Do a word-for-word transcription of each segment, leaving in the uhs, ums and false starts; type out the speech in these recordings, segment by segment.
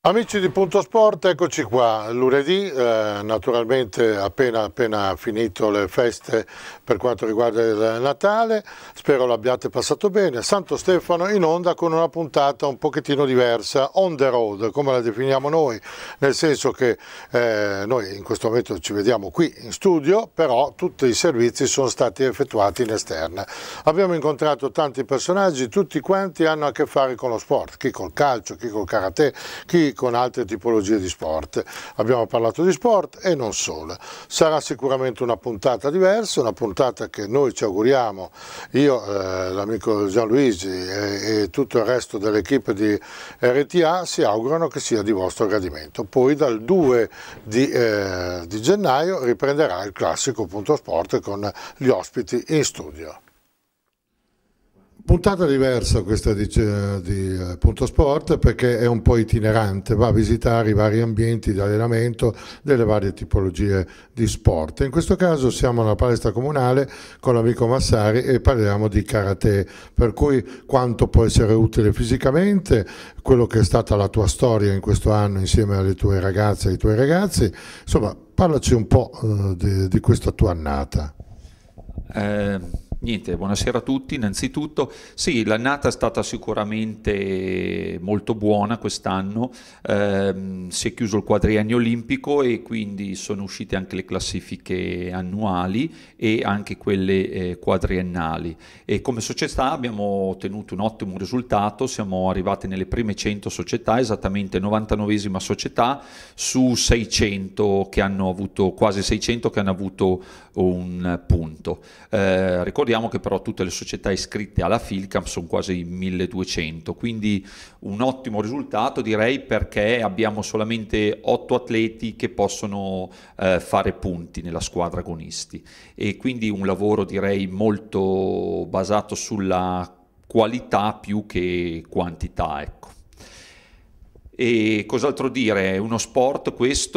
Amici di Punto Sport, eccoci qua, lunedì, eh, naturalmente appena, appena finito le feste per quanto riguarda il Natale, spero l'abbiate passato bene. Santo Stefano in onda con una puntata un pochettino diversa, on the road, come la definiamo noi, nel senso che eh, noi in questo momento ci vediamo qui in studio, però tutti i servizi sono stati effettuati in esterna. Abbiamo incontrato tanti personaggi, tutti quanti hanno a che fare con lo sport, chi col calcio, chi col karate, chi con altre tipologie di sport. Abbiamo parlato di sport e non solo. Sarà sicuramente una puntata diversa, una puntata che noi ci auguriamo, io, eh, l'amico Gianluigi e, e tutto il resto dell'equipe di R T A si augurano che sia di vostro gradimento. Poi dal due di, eh, di gennaio riprenderà il classico Punto Sport con gli ospiti in studio. Puntata diversa questa di, di Punto Sport perché è un po' itinerante, va a visitare i vari ambienti di allenamento delle varie tipologie di sport. In questo caso siamo alla palestra comunale con l'amico Massari e parliamo di karate, per cui quanto può essere utile fisicamente, quello che è stata la tua storia in questo anno insieme alle tue ragazze e ai tuoi ragazzi, insomma parlaci un po' uh, di, di questa tua annata. Eh... Niente, buonasera a tutti. Innanzitutto, sì, l'annata è stata sicuramente molto buona quest'anno, eh, si è chiuso il quadriennio olimpico e quindi sono uscite anche le classifiche annuali e anche quelle eh, quadriennali. E come società abbiamo ottenuto un ottimo risultato, siamo arrivati nelle prime cento società, esattamente novantanovesima società su seicento che hanno avuto, quasi seicento che hanno avuto un punto. Eh, ricordiamo che però tutte le società iscritte alla FILCAM sono quasi milleduecento, quindi un ottimo risultato direi, perché abbiamo solamente otto atleti che possono eh, fare punti nella squadra agonisti, e quindi un lavoro direi molto basato sulla qualità più che quantità, ecco. E cos'altro dire? Uno sport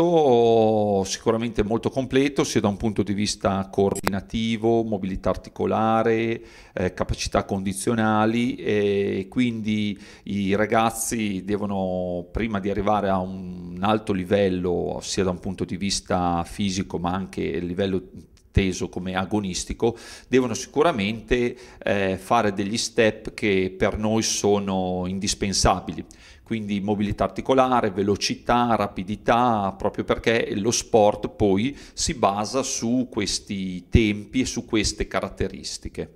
questo sicuramente molto completo, sia da un punto di vista coordinativo, mobilità articolare, eh, capacità condizionali, e quindi i ragazzi devono, prima di arrivare a un alto livello, sia da un punto di vista fisico ma anche a livello teso come agonistico, devono sicuramente eh, fare degli step che per noi sono indispensabili. Quindi mobilità articolare, velocità, rapidità, proprio perché lo sport poi si basa su questi tempi e su queste caratteristiche.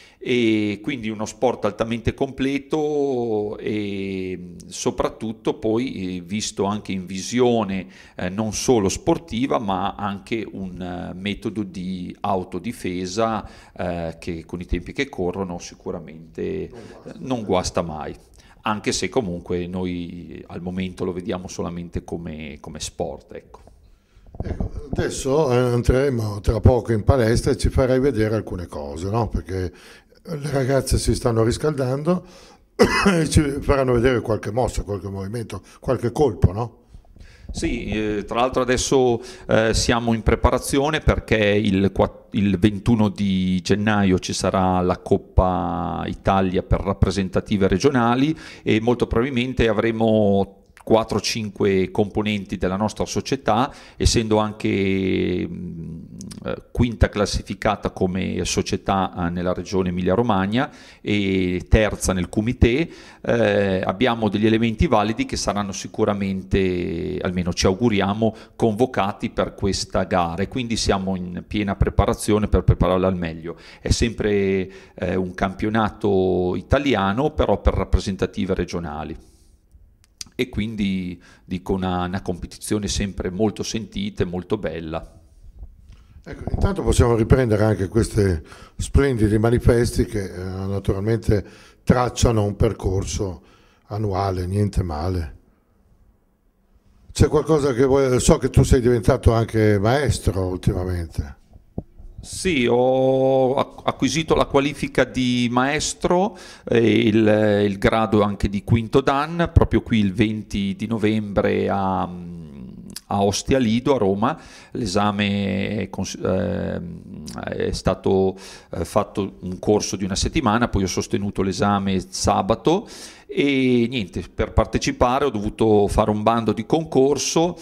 E quindi uno sport altamente completo e soprattutto poi visto anche in visione eh, non solo sportiva ma anche un uh, metodo di autodifesa eh, che con i tempi che corrono sicuramente non guasta, non guasta mai. Anche se comunque noi al momento lo vediamo solamente come, come sport, ecco. Ecco, adesso entreremo tra poco in palestra e ci farai vedere alcune cose, no? Perché le ragazze si stanno riscaldando e ci faranno vedere qualche mossa, qualche movimento, qualche colpo, no? Sì, eh, tra l'altro adesso eh, siamo in preparazione perché il, il ventuno di gennaio ci sarà la Coppa Italia per rappresentative regionali e molto probabilmente avremo quattro cinque componenti della nostra società, essendo anche mh, quinta classificata come società eh, nella regione Emilia-Romagna e terza nel Comité, eh, abbiamo degli elementi validi che saranno sicuramente, almeno ci auguriamo, convocati per questa gara, e quindi siamo in piena preparazione per prepararla al meglio. È sempre eh, un campionato italiano, però per rappresentative regionali. E quindi dico una, una competizione sempre molto sentita e molto bella. Ecco, intanto possiamo riprendere anche questi splendidi manifesti che eh, naturalmente tracciano un percorso annuale, niente male. C'è qualcosa che vuoi... So che tu sei diventato anche maestro ultimamente. Sì, ho acquisito la qualifica di maestro e il, il grado anche di quinto dan, proprio qui il venti di novembre a, a Ostia Lido, a Roma. L'esame è, eh, è stato eh, fatto un corso di una settimana, poi ho sostenuto l'esame sabato E niente, per partecipare ho dovuto fare un bando di concorso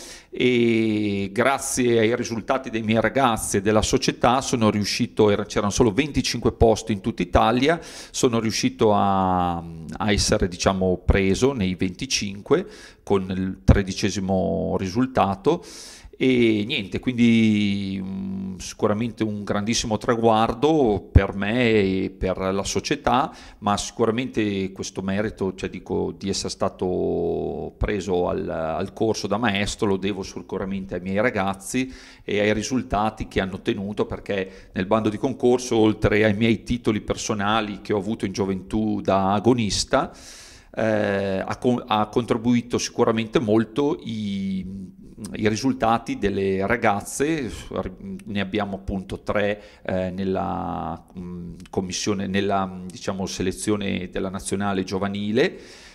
e grazie ai risultati dei miei ragazzi e della società sono riuscito, c'erano solo venticinque posti in tutta Italia, sono riuscito a, a essere diciamo preso nei venticinque con il tredicesimo risultato. E niente, quindi mh, sicuramente un grandissimo traguardo per me e per la società, ma sicuramente questo merito, cioè dico, di essere stato preso al, al corso da maestro lo devo sicuramente ai miei ragazzi e ai risultati che hanno ottenuto, perché nel bando di concorso, oltre ai miei titoli personali che ho avuto in gioventù da agonista, eh, ha, ha contribuito sicuramente molto i i risultati delle ragazze. Ne abbiamo appunto tre eh, nella mh, commissione, nella diciamo selezione della nazionale giovanile,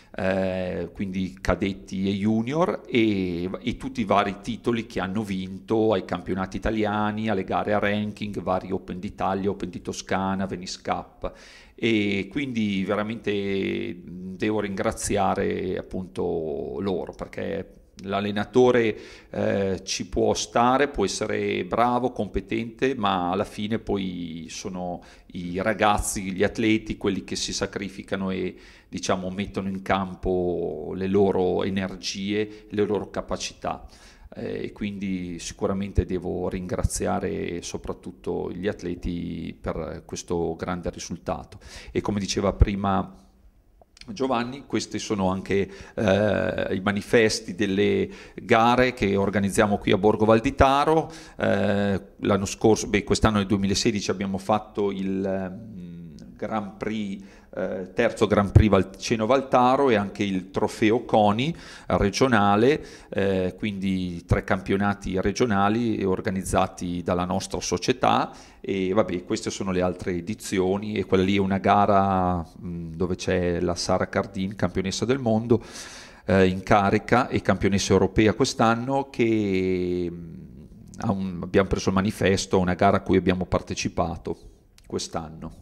eh, quindi cadetti e junior, e, e tutti i vari titoli che hanno vinto ai campionati italiani, alle gare a ranking, vari Open d'Italia, Open di Toscana, Venice Cup. E quindi veramente devo ringraziare appunto loro, perché l'allenatore eh, ci può stare, può essere bravo, competente, ma alla fine poi sono i ragazzi, gli atleti, quelli che si sacrificano e diciamo mettono in campo le loro energie, le loro capacità. E eh, quindi sicuramente devo ringraziare soprattutto gli atleti per questo grande risultato. E come diceva prima Giovanni, questi sono anche eh, i manifesti delle gare che organizziamo qui a Borgo Valditaro. Eh, l'anno scorso, beh, quest'anno nel duemilasedici abbiamo fatto il um, Grand Prix, eh, terzo Grand Prix Valceno Valtaro e anche il trofeo CONI regionale, eh, quindi tre campionati regionali organizzati dalla nostra società. E vabbè, queste sono le altre edizioni, e quella lì è una gara mh, dove c'è la Sara Cardin, campionessa del mondo eh, in carica e campionessa europea quest'anno, che mh, ha un, abbiamo preso il manifesto, una gara a cui abbiamo partecipato quest'anno.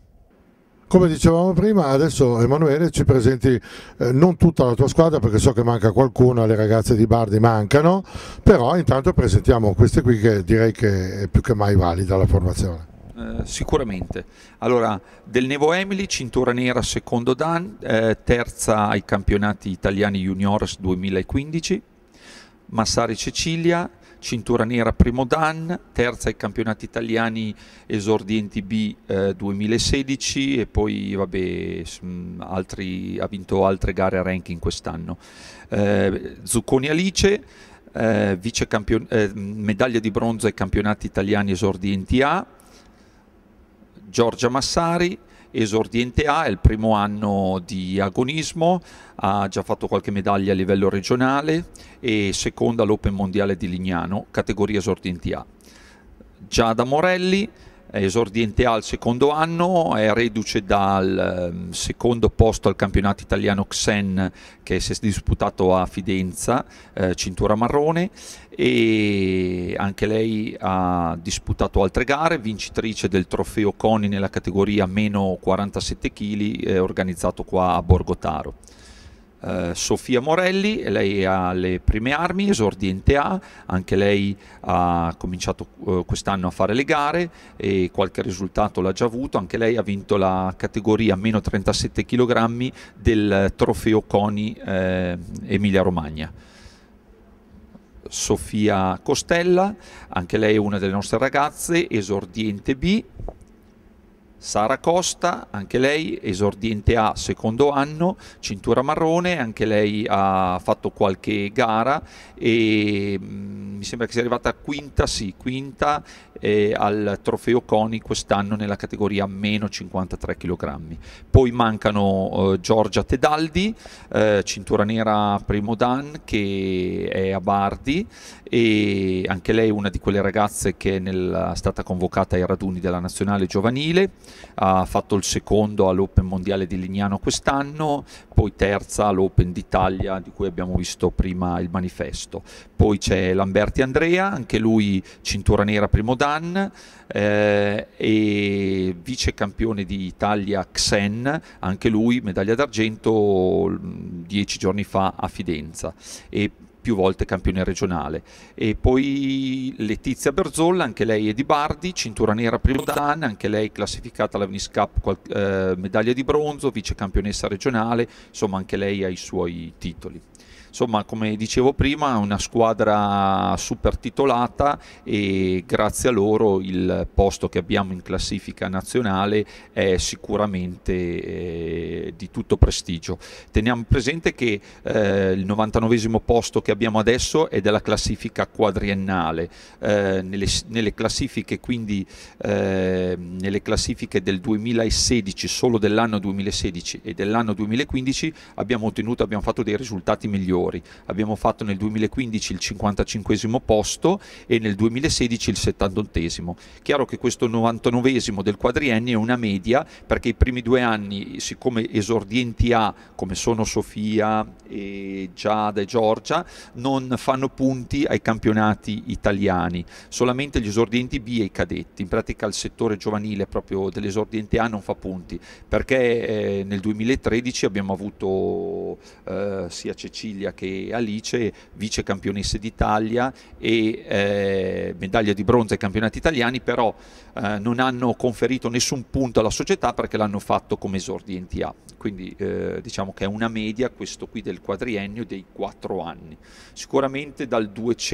Come dicevamo prima, adesso Emanuele ci presenti eh, non tutta la tua squadra, perché so che manca qualcuno, le ragazze di Bardi mancano, però intanto presentiamo queste qui che direi che è più che mai valida la formazione. Eh, sicuramente. Allora, Del Nevo Emily, cintura nera secondo Dan, eh, terza ai campionati italiani juniores duemilaquindici. Massari Cecilia, cintura nera primo Dan, terza ai campionati italiani esordienti B eh, duemilasedici, e poi vabbè, mh, altri, ha vinto altre gare a ranking quest'anno. Eh, Zucconi Alice, eh, vice campion- eh, medaglia di bronzo ai campionati italiani esordienti A. Giorgia Massari, esordiente A, è il primo anno di agonismo, ha già fatto qualche medaglia a livello regionale e seconda all'Open Mondiale di Lignano, categoria esordienti A. Giada Morelli, esordiente A al secondo anno, è reduce dal um, secondo posto al campionato italiano Xen che si è disputato a Fidenza, eh, cintura marrone, e anche lei ha disputato altre gare, vincitrice del trofeo CONI nella categoria meno quarantasette chili eh, organizzato qua a Borgotaro. Uh, Sofia Morelli, lei ha le prime armi, esordiente A, anche lei ha cominciato uh, quest'anno a fare le gare e qualche risultato l'ha già avuto, anche lei ha vinto la categoria meno trentasette chilogrammi del trofeo CONI eh, Emilia Romagna. Sofia Costella, anche lei è una delle nostre ragazze, esordiente B. Sara Costa, anche lei esordiente A secondo anno, cintura marrone, anche lei ha fatto qualche gara e mh, mi sembra che sia arrivata quinta, sì, quinta eh, al trofeo CONI quest'anno nella categoria meno cinquantatré chilogrammi. Poi mancano eh, Giorgia Tedaldi, eh, cintura nera primo Dan, che è a Bardi, e anche lei è una di quelle ragazze che è, nel, è stata convocata ai raduni della nazionale giovanile. ha fatto il secondo all'Open Mondiale di Lignano quest'anno, poi terza all'Open d'Italia di cui abbiamo visto prima il manifesto. Poi c'è Lamberti Andrea, anche lui cintura nera primo dan, eh, e vice campione d'Italia Xen, anche lui medaglia d'argento dieci giorni fa a Fidenza, e più volte campione regionale. E poi Letizia Berzolla, anche lei è di Bardi, cintura nera primo dan, anche lei classificata alla Venice Cup, eh, medaglia di bronzo, vice campionessa regionale, insomma anche lei ha i suoi titoli. Insomma, come dicevo prima, una squadra super titolata, e grazie a loro il posto che abbiamo in classifica nazionale è sicuramente eh, di tutto prestigio. Teniamo presente che eh, il novantanovesimo posto che abbiamo adesso è della classifica quadriennale. Eh, nelle, nelle classifiche quindi eh, nelle classifiche del duemilasedici, solo dell'anno duemilasedici e dell'anno duemilaquindici abbiamo ottenuto, abbiamo fatto dei risultati migliori. Abbiamo fatto nel duemilaquindici il cinquantacinquesimo posto e nel duemilasedici il settantottesimo. Chiaro che questo novantanovesimo del quadriennio è una media, perché i primi due anni, siccome esordienti A come sono Sofia e Giada e Giorgia, non fanno punti ai campionati italiani, solamente gli esordienti B e i cadetti. In pratica il settore giovanile proprio dell'esordiente A non fa punti, perché eh, nel duemilatredici abbiamo avuto eh, sia Cecilia che Alice vice campionesse d'Italia e eh, medaglia di bronzo ai campionati italiani, però eh, non hanno conferito nessun punto alla società perché l'hanno fatto come esordienti A. Quindi eh, diciamo che è una media questo qui del quadriennio dei quattro anni. Sicuramente dal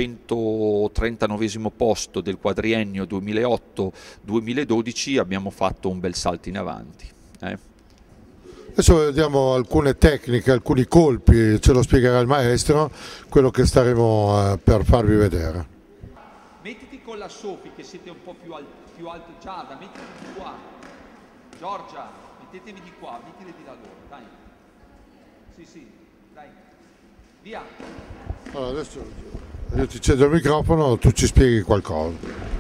duecentotrentanovesimo posto del quadriennio duemilaotto duemiladodici abbiamo fatto un bel salto in avanti. Eh. Adesso vediamo alcune tecniche, alcuni colpi, ce lo spiegherà il maestro, quello che staremo eh, per farvi vedere. Mettiti con la Sofi che siete un po' più, al più alti, Giada, mettiti di qua, Giorgia, mettetevi di qua, mettili di là loro, dai. Sì, sì, dai, via. Allora adesso io ti cedo il microfono, tu ci spieghi qualcosa.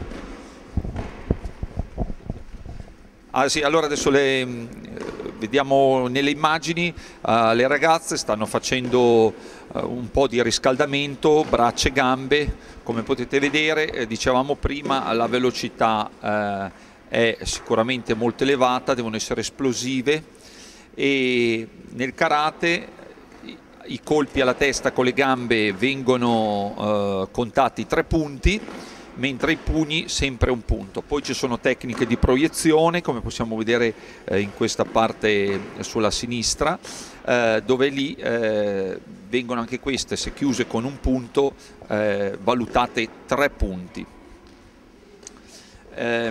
Ah sì, allora adesso le... Vediamo nelle immagini uh, le ragazze stanno facendo uh, un po' di riscaldamento, braccia e gambe. Come potete vedere, eh, dicevamo prima, la velocità uh, è sicuramente molto elevata, devono essere esplosive, e nel karate i, i colpi alla testa con le gambe vengono uh, contati tre punti, mentre i pugni sempre un punto. Poi ci sono tecniche di proiezione, come possiamo vedere eh, in questa parte sulla sinistra, eh, dove lì eh, vengono anche queste, se chiuse con un punto, eh, valutate tre punti. Eh,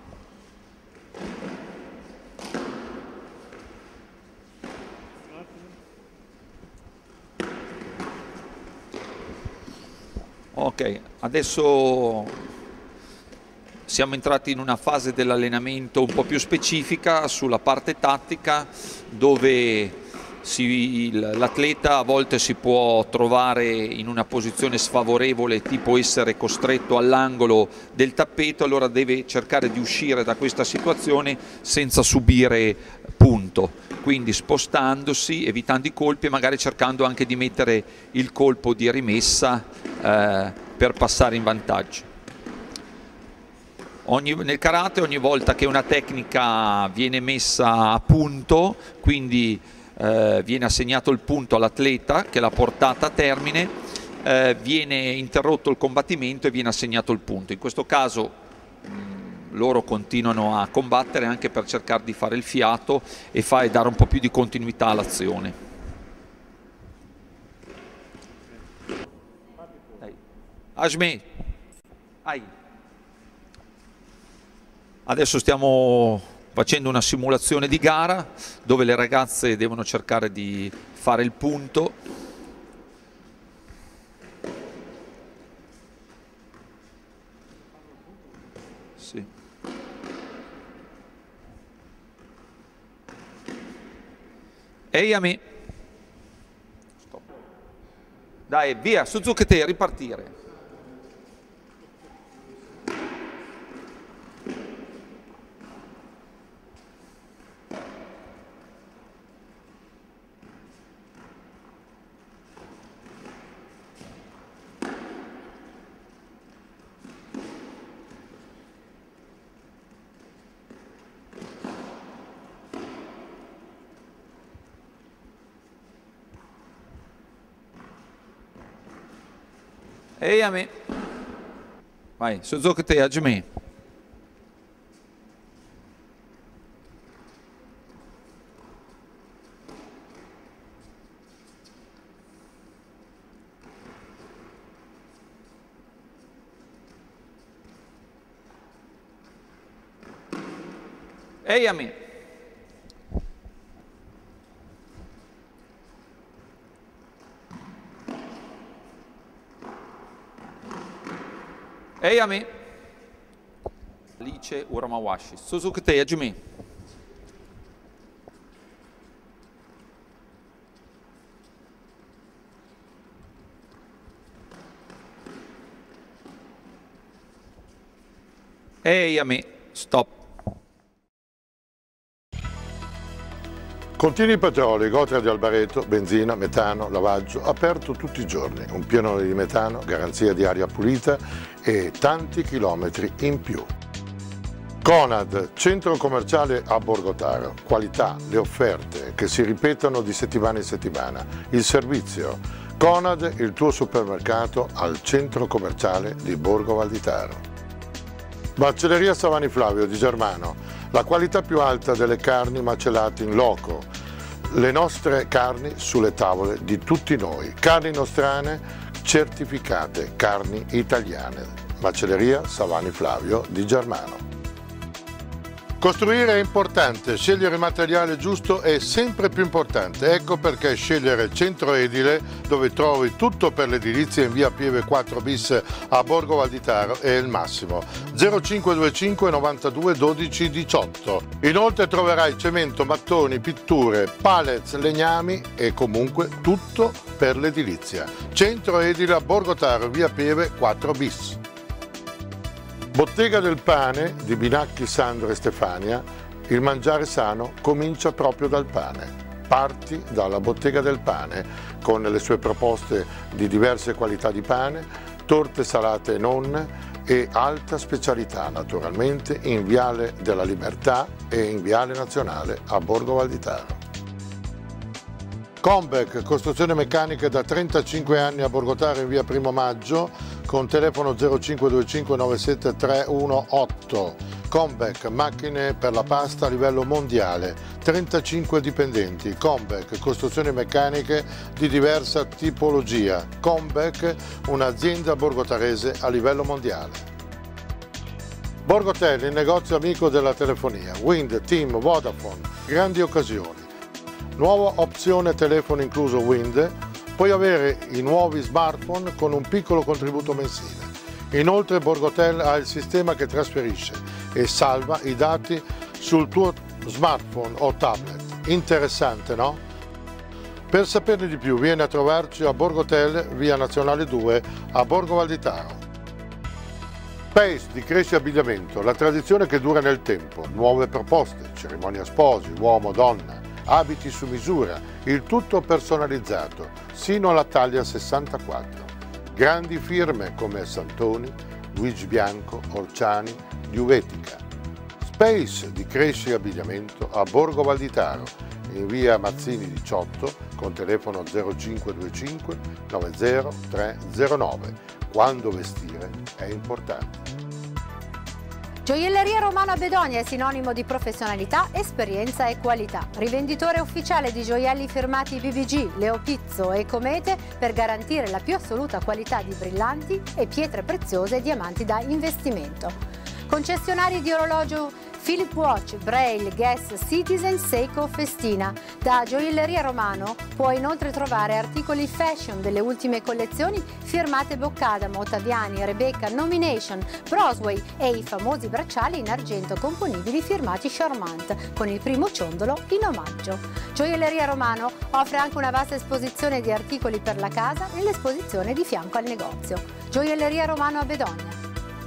Ok, adesso siamo entrati in una fase dell'allenamento un po' più specifica sulla parte tattica, dove l'atleta a volte si può trovare in una posizione sfavorevole, tipo essere costretto all'angolo del tappeto, allora deve cercare di uscire da questa situazione senza subire punto, quindi spostandosi, evitando i colpi e magari cercando anche di mettere il colpo di rimessa eh, per passare in vantaggio. Ogni, nel karate ogni volta che una tecnica viene messa a punto, quindi eh, viene assegnato il punto all'atleta che l'ha portata a termine, eh, viene interrotto il combattimento e viene assegnato il punto. In questo caso mh, loro continuano a combattere anche per cercare di fare il fiato e, fa, e dare un po' più di continuità all'azione. Ajme, ai. Adesso stiamo facendo una simulazione di gara dove le ragazze devono cercare di fare il punto. Sì. Ehi a me. Dai, via, Suzuki te, ripartire. Ehi a me. Vai, Suzuki te, Hajime. Ehi a me. Ehi a me. Alice Uramawashi. Suzuki te, Hajime. Ehi a me. Stop. Continui Petroli, Gotra di Albareto, benzina, metano, lavaggio, aperto tutti i giorni, un pieno di metano, garanzia di aria pulita e tanti chilometri in più. Conad, centro commerciale a Borgotaro, qualità, le offerte che si ripetono di settimana in settimana, il servizio. Conad, il tuo supermercato al centro commerciale di Borgo Valditaro. Macelleria Savani Flavio di Germano, la qualità più alta delle carni macellate in loco, le nostre carni sulle tavole di tutti noi, carni nostrane certificate, carni italiane. Macelleria Savani Flavio di Germano. Costruire è importante, scegliere il materiale giusto è sempre più importante, ecco perché scegliere Centro Edile, dove trovi tutto per l'edilizia in via Pieve quattro bis a Borgo Valditaro, è il massimo. zero cinque due cinque novantadue dodici diciotto. Inoltre troverai cemento, mattoni, pitture, pallets, legnami e comunque tutto per l'edilizia. Centro Edile a Borgotaro, via Pieve quattro bis. Bottega del Pane di Binacchi, Sandro e Stefania, il mangiare sano comincia proprio dal pane. Parti dalla Bottega del Pane con le sue proposte di diverse qualità di pane, torte salate e non e alta specialità naturalmente in Viale della Libertà e in Viale Nazionale a Borgo Valditaro. Combec, costruzione meccanica da trentacinque anni a Borgotaro in via Primo Maggio con telefono zero cinque due cinque nove sette tre uno otto. Combec, macchine per la pasta a livello mondiale, trentacinque dipendenti. Combec, costruzioni meccaniche di diversa tipologia. Combec, un'azienda borgotarese a livello mondiale. Borgotel, il negozio amico della telefonia. Wind, Team, Vodafone, grandi occasioni. Nuova opzione telefono incluso Wind, puoi avere i nuovi smartphone con un piccolo contributo mensile. Inoltre Borgotel ha il sistema che trasferisce e salva i dati sul tuo smartphone o tablet. Interessante, no? Per saperne di più vieni a trovarci a Borgotel, via Nazionale due, a Borgo Valditaro. Pace di Cresci Abbigliamento, la tradizione che dura nel tempo, nuove proposte, cerimonia sposi, uomo, donna, abiti su misura, il tutto personalizzato, sino alla taglia sessantaquattro. Grandi firme come Santoni, Luigi Bianco, Orciani, Juvetica. Space di Cresci Abbigliamento a Borgo Valditaro, in via Mazzini diciotto, con telefono zero cinque due cinque nove zero tre zero nove. Quando vestire è importante. Gioielleria Romano a Bedonia è sinonimo di professionalità, esperienza e qualità. Rivenditore ufficiale di gioielli firmati B B G, Leo Pizzo e Comete per garantire la più assoluta qualità di brillanti e pietre preziose e diamanti da investimento. Concessionari di orologio Philip Watch, Braille, Guess, Citizen, Seiko, Festina. Da Gioielleria Romano puoi inoltre trovare articoli fashion delle ultime collezioni firmate Boccadamo, Ottaviani, Rebecca, Nomination, Brosway e i famosi bracciali in argento componibili firmati Charmant con il primo ciondolo in omaggio. Gioielleria Romano offre anche una vasta esposizione di articoli per la casa nell'esposizione di fianco al negozio. Gioielleria Romano a Bedonia.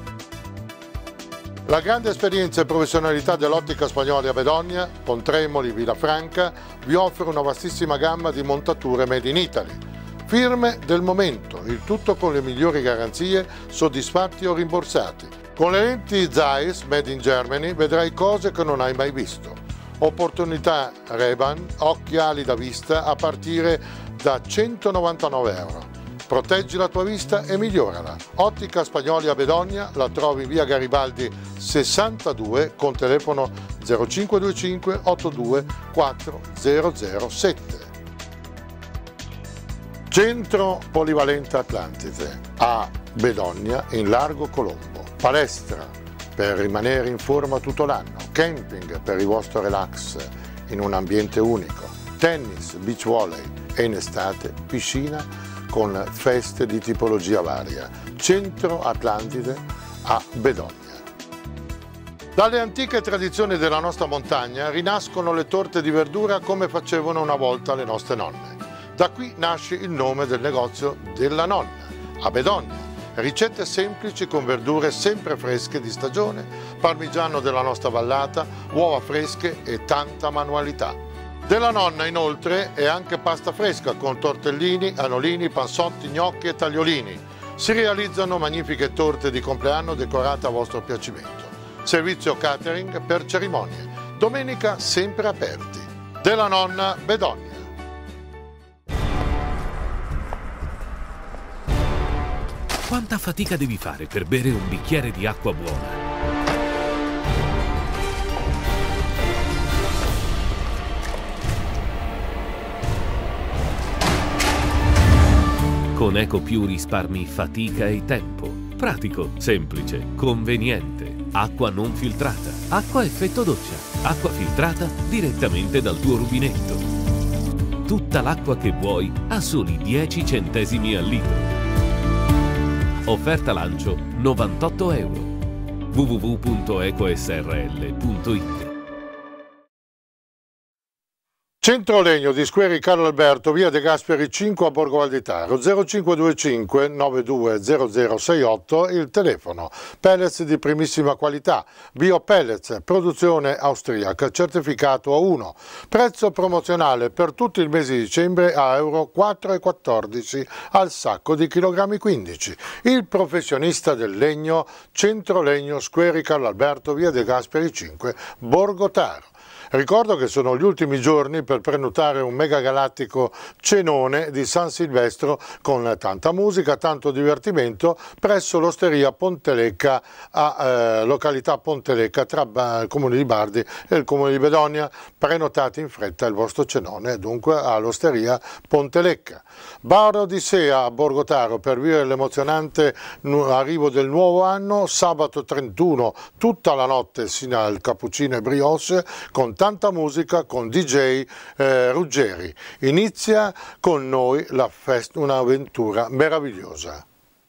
La grande esperienza e professionalità dell'Ottica Spagnoli a Bedonia, Pontremoli, Villafranca, vi offre una vastissima gamma di montature made in Italy. Firme del momento, il tutto con le migliori garanzie, soddisfatti o rimborsati. Con le lenti Zeiss made in Germany vedrai cose che non hai mai visto. Opportunità Ray-Ban, occhiali da vista a partire da centonovantanove euro. Proteggi la tua vista e migliorala. Ottica Spagnoli a Bedogna, la trovi in via Garibaldi sessantadue con telefono zero cinque due cinque otto due quattro zero zero sette. Centro Polivalente Atlantide a Bedogna in Largo Colombo. Palestra per rimanere in forma tutto l'anno. Camping per il vostro relax in un ambiente unico. Tennis, beach volley e in estate piscina con feste di tipologia varia. Centro Atlantide a Bedogna. Dalle antiche tradizioni della nostra montagna rinascono le torte di verdura come facevano una volta le nostre nonne. Da qui nasce il nome del negozio della nonna, a Bedogna. Ricette semplici con verdure sempre fresche di stagione, parmigiano della nostra vallata, uova fresche e tanta manualità. Della nonna inoltre è anche pasta fresca con tortellini, anolini, panzotti, gnocchi e tagliolini. Si realizzano magnifiche torte di compleanno decorate a vostro piacimento. Servizio catering per cerimonie. Domenica sempre aperti. Della nonna Bedogna. Quanta fatica devi fare per bere un bicchiere di acqua buona? Con EcoPiù risparmi fatica e tempo. Pratico, semplice, conveniente. Acqua non filtrata. Acqua effetto doccia. Acqua filtrata direttamente dal tuo rubinetto. Tutta l'acqua che vuoi a soli dieci centesimi al litro. Offerta lancio novantotto euro. w w w punto ecosrl punto it. Centro Legno di Squeri Carlo Alberto, via De Gasperi cinque a Borgo Valditaro, zero cinque due cinque nove due zero zero sei otto, il telefono. Pellets di primissima qualità, Biopellets, produzione austriaca, certificato A uno. Prezzo promozionale per tutto il mese di dicembre a euro quattro e quattordici al sacco di chilogrammi quindici. Il professionista del legno, Centro Legno Squeri Carlo Alberto, via De Gasperi cinque, Borgo Taro. Ricordo che sono gli ultimi giorni per prenotare un mega galattico cenone di San Silvestro con tanta musica, tanto divertimento presso l'Osteria Pontelecca a eh, località Pontelecca tra il comune di Bardi e il comune di Bedogna. Prenotate in fretta il vostro cenone dunque all'Osteria Pontelecca. Bar Odissea a Borgotaro per vivere l'emozionante arrivo del nuovo anno, sabato trentuno tutta la notte sino al cappuccino e brioche con tanta musica con D J eh, Ruggeri. Inizia con noi la festa, un'avventura meravigliosa.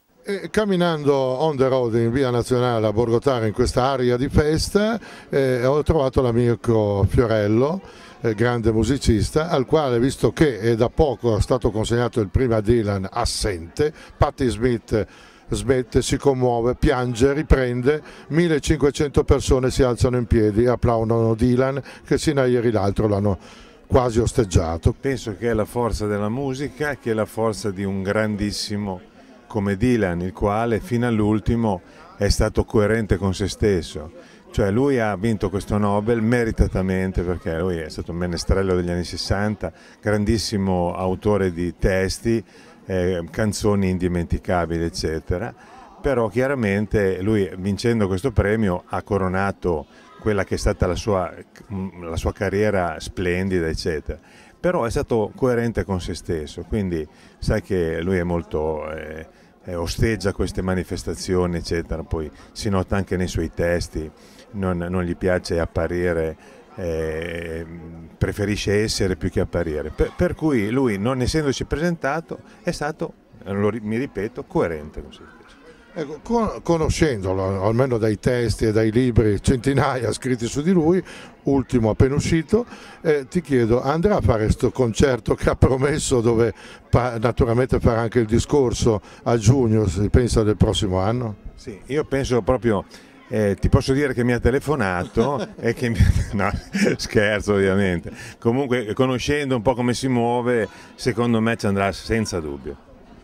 E camminando on the road in via Nazionale a Borgotaro in questa area di festa eh, ho trovato l'amico Fiorello, eh, grande musicista, al quale, visto che è da poco stato consegnato il primo Dylan assente, Patti Smith smette, si commuove, piange, riprende, millecinquecento persone si alzano in piedi e applaudono Dylan che sino a ieri l'altro l'hanno quasi osteggiato. Penso che è la forza della musica, che è la forza di un grandissimo come Dylan, il quale fino all'ultimo è stato coerente con se stesso. Cioè lui ha vinto questo Nobel meritatamente perché lui è stato un menestrello degli anni sessanta, grandissimo autore di testi, Eh, canzoni indimenticabili eccetera, però chiaramente lui vincendo questo premio ha coronato quella che è stata la sua, la sua carriera splendida eccetera, però è stato coerente con se stesso, quindi sai che lui è molto eh, eh, osteggia queste manifestazioni eccetera, poi si nota anche nei suoi testi, non, non gli piace apparire, Eh, preferisce essere più che apparire, per, per cui lui, non essendoci presentato, è stato, lo, mi ripeto, coerente con se stesso. Ecco, con, conoscendolo almeno dai testi e dai libri, centinaia scritti su di lui, ultimo appena uscito, eh, ti chiedo, andrà a fare questo concerto che ha promesso, dove pa, naturalmente farà anche il discorso a giugno, si pensa del prossimo anno? Sì, io penso proprio. Eh, ti posso dire che mi ha telefonato e che mi... no, scherzo ovviamente, comunque conoscendo un po' come si muove secondo me ci andrà senza dubbio.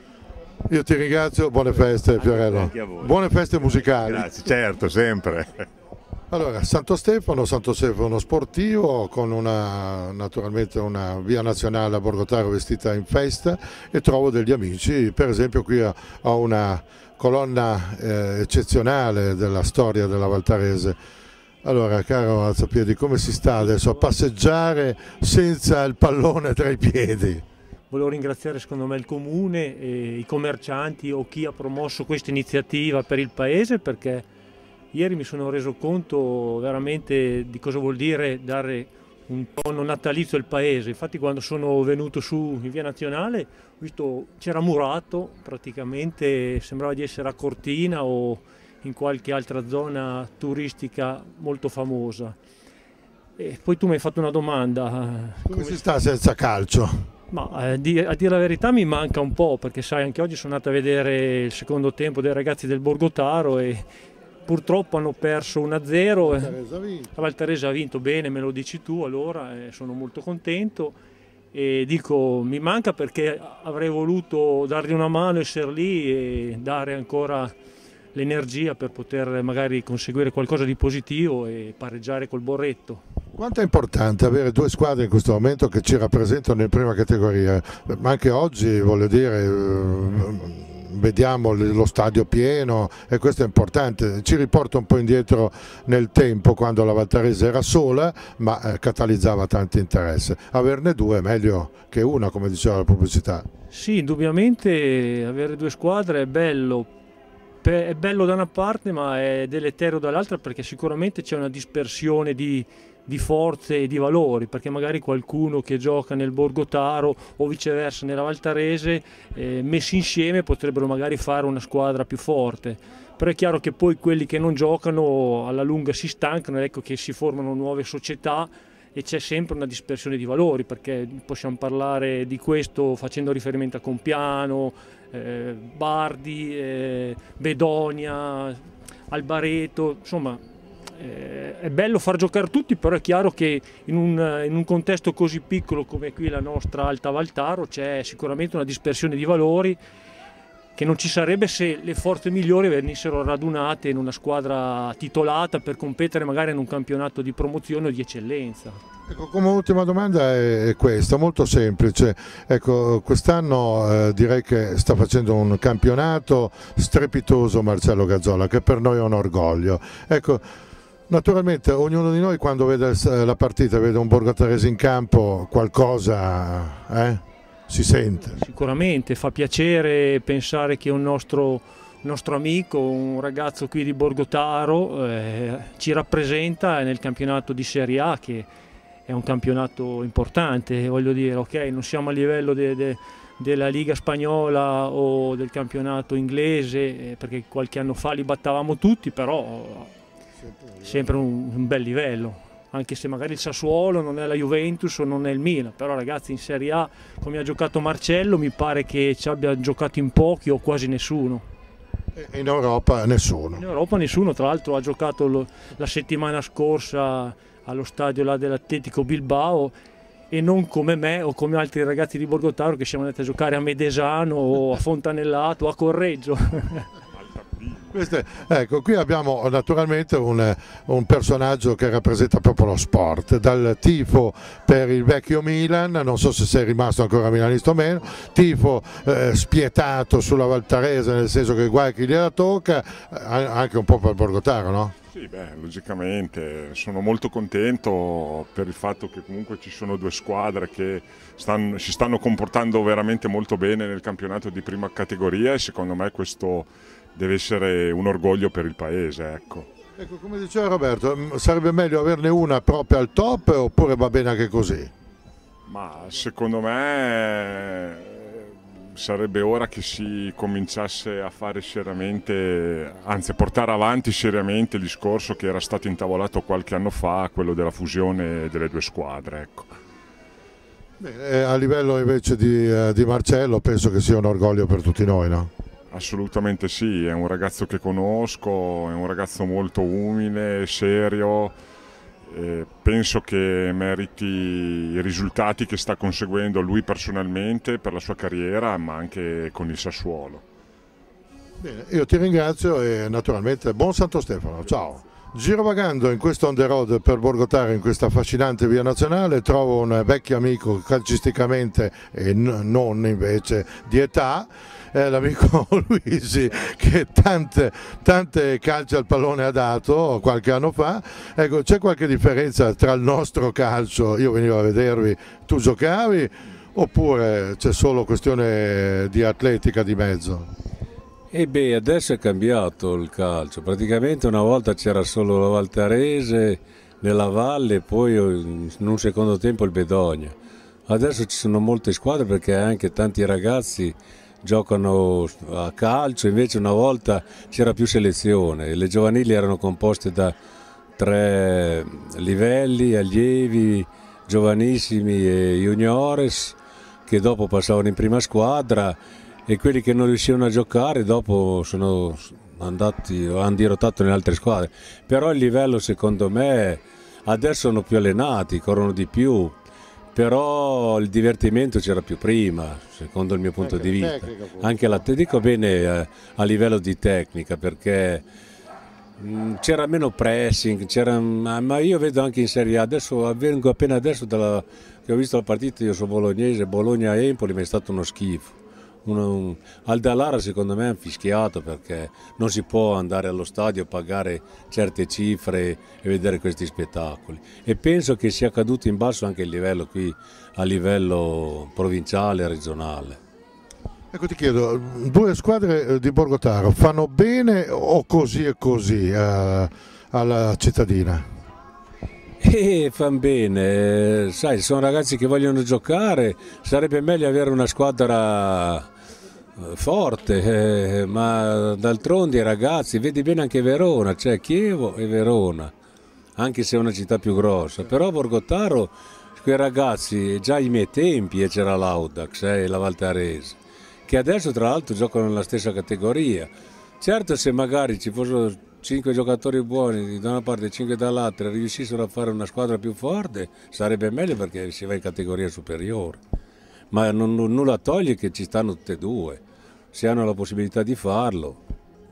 Io ti ringrazio, buone feste Fiorello, buone feste musicali. Grazie, certo, sempre. Allora, Santo Stefano, Santo Stefano sportivo con una, naturalmente una via nazionale a Borgotaro vestita in festa, e trovo degli amici, per esempio qui ho una colonna eh, eccezionale della storia della Valtarese. Allora, caro Alzapiedi, come si sta adesso a passeggiare senza il pallone tra i piedi? Volevo ringraziare secondo me il Comune, e i commercianti o chi ha promosso questa iniziativa per il Paese, perché ieri mi sono reso conto veramente di cosa vuol dire dare un tono natalizio al paese. Infatti quando sono venuto su in via Nazionale ho visto c'era murato, praticamente sembrava di essere a Cortina o in qualche altra zona turistica molto famosa. E poi tu mi hai fatto una domanda. Come, come si sta senza calcio? Ma eh, di, a dire la verità mi manca un po', perché sai, anche oggi sono andato a vedere il secondo tempo dei ragazzi del Borgotaro e purtroppo hanno perso uno a zero. La Valtarese ha vinto, bene, me lo dici tu, allora eh, sono molto contento, e dico mi manca perché avrei voluto dargli una mano, essere lì e dare ancora l'energia per poter magari conseguire qualcosa di positivo e pareggiare col Borretto. Quanto è importante avere due squadre in questo momento che ci rappresentano in prima categoria, ma anche oggi, voglio dire, vediamo lo stadio pieno, e questo è importante, ci riporta un po' indietro nel tempo, quando la Valtarese era sola ma eh, catalizzava tanto interesse. Averne due è meglio che una, come diceva la pubblicità. Sì, indubbiamente avere due squadre è bello, è bello da una parte ma è deleterio dall'altra, perché sicuramente c'è una dispersione di di forze e di valori, perché magari qualcuno che gioca nel Borgotaro o viceversa nella Valtarese, eh, messi insieme potrebbero magari fare una squadra più forte, però è chiaro che poi quelli che non giocano alla lunga si stancano, ecco che si formano nuove società e c'è sempre una dispersione di valori, perché possiamo parlare di questo facendo riferimento a Compiano, eh, Bardi, eh, Bedonia, Albareto, insomma. Eh, è bello far giocare tutti, però è chiaro che in un, in un contesto così piccolo come qui la nostra Alta Valtaro c'è sicuramente una dispersione di valori che non ci sarebbe se le forze migliori venissero radunate in una squadra titolata per competere magari in un campionato di promozione o di eccellenza. Ecco, come ultima domanda è questa, molto semplice. Ecco, quest'anno eh, direi che sta facendo un campionato strepitoso Marcello Gazzola, che per noi è un orgoglio. Ecco, naturalmente ognuno di noi quando vede la partita, vede un Borgotarese in campo, qualcosa eh, si sente. Sicuramente fa piacere pensare che un nostro, nostro amico, un ragazzo qui di Borgotaro, eh, ci rappresenta nel campionato di Serie A, che è un campionato importante, voglio dire, ok, non siamo a livello de, de, della Liga Spagnola o del campionato inglese, eh, perché qualche anno fa li battavamo tutti, però sempre un, un bel livello, anche se magari il Sassuolo non è la Juventus o non è il Milan, però ragazzi in Serie A come ha giocato Marcello mi pare che ci abbia giocato in pochi o quasi nessuno. In Europa nessuno. In Europa nessuno, tra l'altro ha giocato lo, la settimana scorsa allo stadio là dell'Atletico Bilbao, e non come me o come altri ragazzi di Borgotaro che siamo andati a giocare a Medesano o a Fontanellato o a Correggio. Queste, ecco, qui abbiamo naturalmente un, un personaggio che rappresenta proprio lo sport, dal tifo per il vecchio Milan, non so se sei rimasto ancora milanista o meno, tifo eh, spietato sulla Valtarese, nel senso che guai chi gliela tocca, eh, anche un po' per Borgotaro, no? Sì, beh, logicamente sono molto contento per il fatto che comunque ci sono due squadre che stanno, si stanno comportando veramente molto bene nel campionato di prima categoria, e secondo me questo deve essere un orgoglio per il paese, ecco. Ecco, come diceva Roberto, sarebbe meglio averne una proprio al top oppure va bene anche così? Ma secondo me sarebbe ora che si cominciasse a fare seriamente, anzi a portare avanti seriamente il discorso che era stato intavolato qualche anno fa, quello della fusione delle due squadre, ecco. Bene, a livello invece di, di Marcello penso che sia un orgoglio per tutti noi, no? Assolutamente sì, è un ragazzo che conosco, è un ragazzo molto umile, serio, eh, penso che meriti i risultati che sta conseguendo lui personalmente per la sua carriera, ma anche con il Sassuolo. Bene, io ti ringrazio e naturalmente buon Santo Stefano, ciao! Girovagando in questo on the road per Borgotaro, in questa affascinante via nazionale, trovo un vecchio amico calcisticamente e non invece di età, è l'amico Luisi, che tante, tante calci al pallone ha dato qualche anno fa. Ecco, c'è qualche differenza tra il nostro calcio, io venivo a vedervi, tu giocavi, oppure c'è solo questione di atletica di mezzo? E beh, adesso è cambiato il calcio, praticamente una volta c'era solo la Valtarese nella valle e poi in un secondo tempo il Bedogna. Adesso ci sono molte squadre perché anche tanti ragazzi giocano a calcio, invece una volta c'era più selezione, le giovanili erano composte da tre livelli, allievi, giovanissimi e juniores, che dopo passavano in prima squadra, e quelli che non riuscivano a giocare dopo sono andati o hanno dirottato in altre squadre. Però il livello secondo me adesso sono più allenati, corrono di più, però il divertimento c'era più prima, secondo il mio punto Anche di vista. tecnica, Anche la te dico bene eh, a livello di tecnica, perché mh, c'era meno pressing, c'era, ma io vedo anche in Serie A, adesso vengo appena adesso dalla, che ho visto la partita, io sono bolognese, Bologna-Empoli, mi è stato uno schifo. Uno, un, al Dallara secondo me è fischiato, perché non si può andare allo stadio a pagare certe cifre e vedere questi spettacoli, e penso che sia caduto in basso anche il livello qui a livello provinciale e regionale. Ecco, ti chiedo, due squadre di Borgotaro fanno bene o così e così eh, alla cittadina? E fanno bene, sai, sono ragazzi che vogliono giocare, sarebbe meglio avere una squadra forte, eh, ma d'altronde i ragazzi, vedi bene anche Verona, c'è Chievo e Verona, anche se è una città più grossa, però Borgotaro, quei ragazzi, già ai miei tempi c'era l'Audax e eh, la Valtarese, che adesso tra l'altro giocano nella stessa categoria. Certo, se magari ci fossero cinque giocatori buoni da una parte e cinque dall'altra, riuscissero a fare una squadra più forte, sarebbe meglio, perché si va in categoria superiore. Ma non, non, nulla toglie che ci stanno tutte e due, se hanno la possibilità di farlo.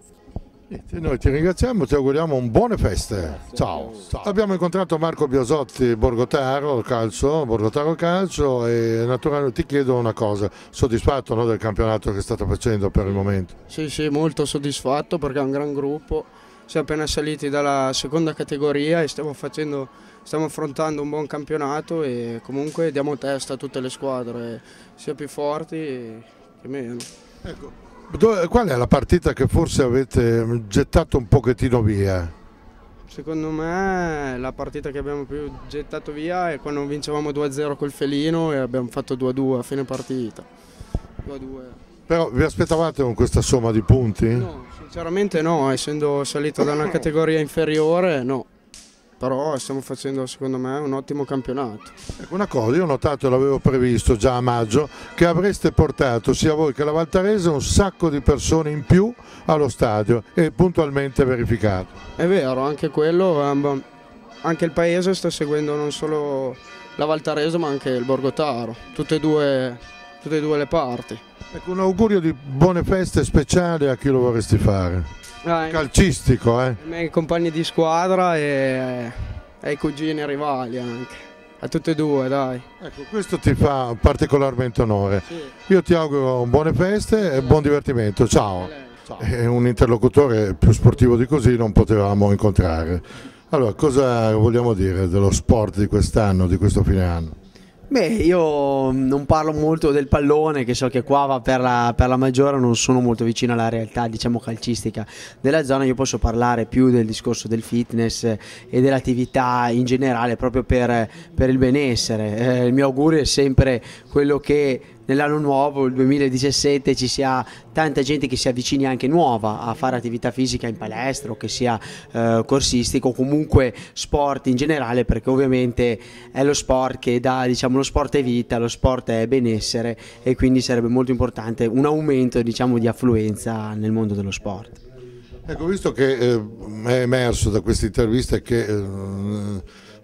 Noi ti ringraziamo, ti auguriamo un buone feste. Ciao. Ciao. Abbiamo incontrato Marco Biasotti, Borgotaro Calcio, Borgotaro Calcio, e naturalmente ti chiedo una cosa, soddisfatto, no, del campionato che state facendo per il momento? Sì, sì, molto soddisfatto, perché è un gran gruppo, siamo appena saliti dalla seconda categoria e stiamo facendo, stiamo affrontando un buon campionato, e comunque diamo testa a tutte le squadre, sia più forti che meno. Ecco. Qual è la partita che forse avete gettato un pochettino via? Secondo me la partita che abbiamo più gettato via è quando vincevamo due a zero col Felino e abbiamo fatto due a due a fine partita. due a due. Però vi aspettavate con questa somma di punti? No, sinceramente no, essendo salito da una categoria inferiore no. Però stiamo facendo secondo me un ottimo campionato. Ecco, una cosa, io ho notato e l'avevo previsto già a maggio, che avreste portato sia voi che la Valtarese un sacco di persone in più allo stadio, e puntualmente verificato. È vero, anche quello, anche il paese sta seguendo non solo la Valtarese ma anche il Borgotaro, tutte e due, tutte e due le parti. Ecco, un augurio di buone feste speciali a chi lo vorresti fare? Ah, calcistico, eh? Ai miei compagni di squadra e ai cugini rivali anche, a tutte e due, dai. Ecco, questo ti fa particolarmente onore. Sì. Io ti auguro buone feste e buon divertimento, ciao. Ciao. E un interlocutore più sportivo di così non potevamo incontrare. Allora, cosa vogliamo dire dello sport di quest'anno, di questo fine anno? Beh, io non parlo molto del pallone, che so che qua va per la, per la maggiore, non sono molto vicino alla realtà, diciamo, calcistica della zona. Io posso parlare più del discorso del fitness e dell'attività in generale, proprio per, per il benessere. Eh, il mio augurio è sempre quello che nell'anno nuovo, il duemiladiciassette, ci sia tanta gente che si avvicini anche nuova a fare attività fisica in palestra, o che sia eh, corsistico, o comunque sport in generale, perché ovviamente è lo sport che dà, diciamo, lo sport è vita, lo sport è benessere, e quindi sarebbe molto importante un aumento, diciamo, di affluenza nel mondo dello sport. Ecco, visto che eh, è emerso da queste interviste che eh,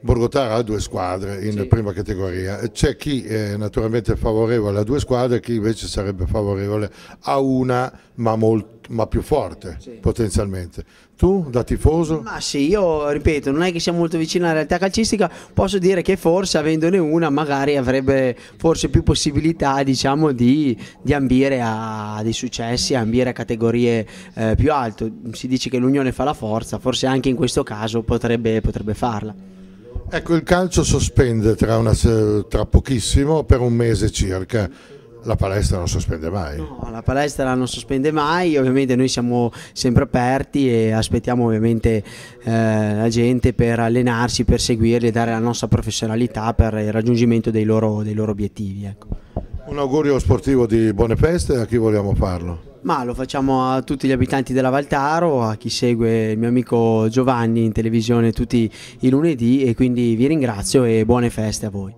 Borgotaro ha due squadre in sì. prima categoria, c'è chi è naturalmente favorevole a due squadre, chi invece sarebbe favorevole a una ma, molt, ma più forte sì. potenzialmente. Tu da tifoso? Ma sì, io ripeto, non è che sia molto vicino alla realtà calcistica, posso dire che forse avendone una magari avrebbe forse più possibilità, diciamo, di, di ambire a dei successi, ambire a categorie eh, più alte. Si dice che l'unione fa la forza, forse anche in questo caso potrebbe, potrebbe farla. Ecco, il calcio sospende tra, una, tra pochissimo, per un mese circa. La palestra non sospende mai. No, la palestra non sospende mai, ovviamente noi siamo sempre aperti e aspettiamo ovviamente eh, la gente per allenarsi, per seguirli e dare la nostra professionalità per il raggiungimento dei loro, dei loro obiettivi. Ecco. Un augurio sportivo di buone feste, a chi vogliamo farlo? Ma lo facciamo a tutti gli abitanti della Valtaro, a chi segue il mio amico Giovanni in televisione tutti i lunedì, e quindi vi ringrazio e buone feste a voi.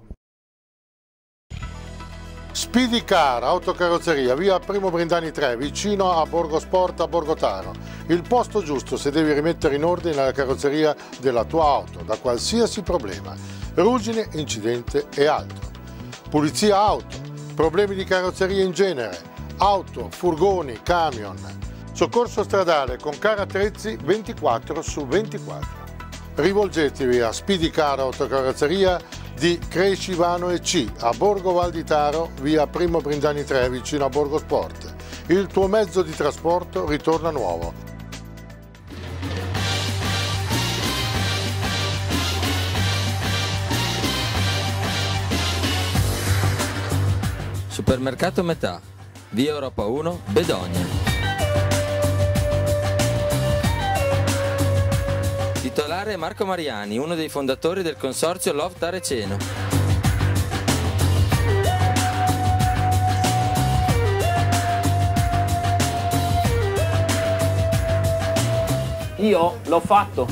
Speedy Car, autocarrozzeria, via Primo Brindani tre, vicino a Borgo Sport a Borgotaro. Il posto giusto se devi rimettere in ordine la carrozzeria della tua auto, da qualsiasi problema, ruggine, incidente e altro. Pulizia auto, problemi di carrozzeria in genere, auto, furgoni, camion. Soccorso stradale con car attrezzi ventiquattro su ventiquattro. Rivolgetevi a Speedy Car Autocarrozzeria di Crescivano e C a Borgo Val di Taro, via Primo Brindani tre, vicino a Borgo Sport. Il tuo mezzo di trasporto ritorna nuovo. Supermercato Metà, via Europa uno, Bedonia. Titolare Marco Mariani, uno dei fondatori del consorzio Loft Areceno. Io l'ho fatto.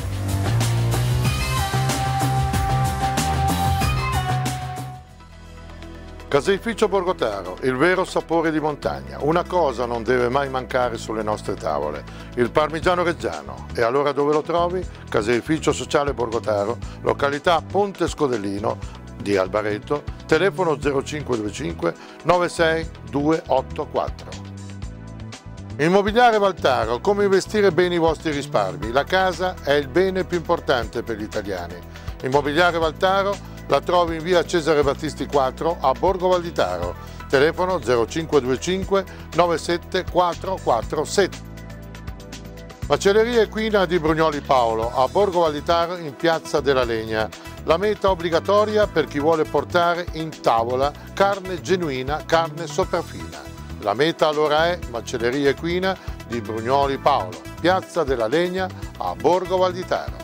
Caseificio Borgotaro, il vero sapore di montagna. Una cosa non deve mai mancare sulle nostre tavole, il parmigiano reggiano. E allora dove lo trovi? Caseificio Sociale Borgotaro, località Ponte Scodellino di Albareto, telefono zero cinque due cinque nove sei due otto quattro. Immobiliare Valtaro, come investire bene i vostri risparmi. La casa è il bene più importante per gli italiani. Immobiliare Valtaro la trovi in via Cesare Battisti quattro a Borgo Valditaro, telefono zero cinque due cinque nove sette quattro quattro sette. Macelleria Equina di Brugnoli Paolo a Borgo Valditaro in Piazza della Legna. La meta obbligatoria per chi vuole portare in tavola carne genuina, carne sopraffina. La meta allora è Macelleria Equina di Brugnoli Paolo, Piazza della Legna a Borgo Valditaro.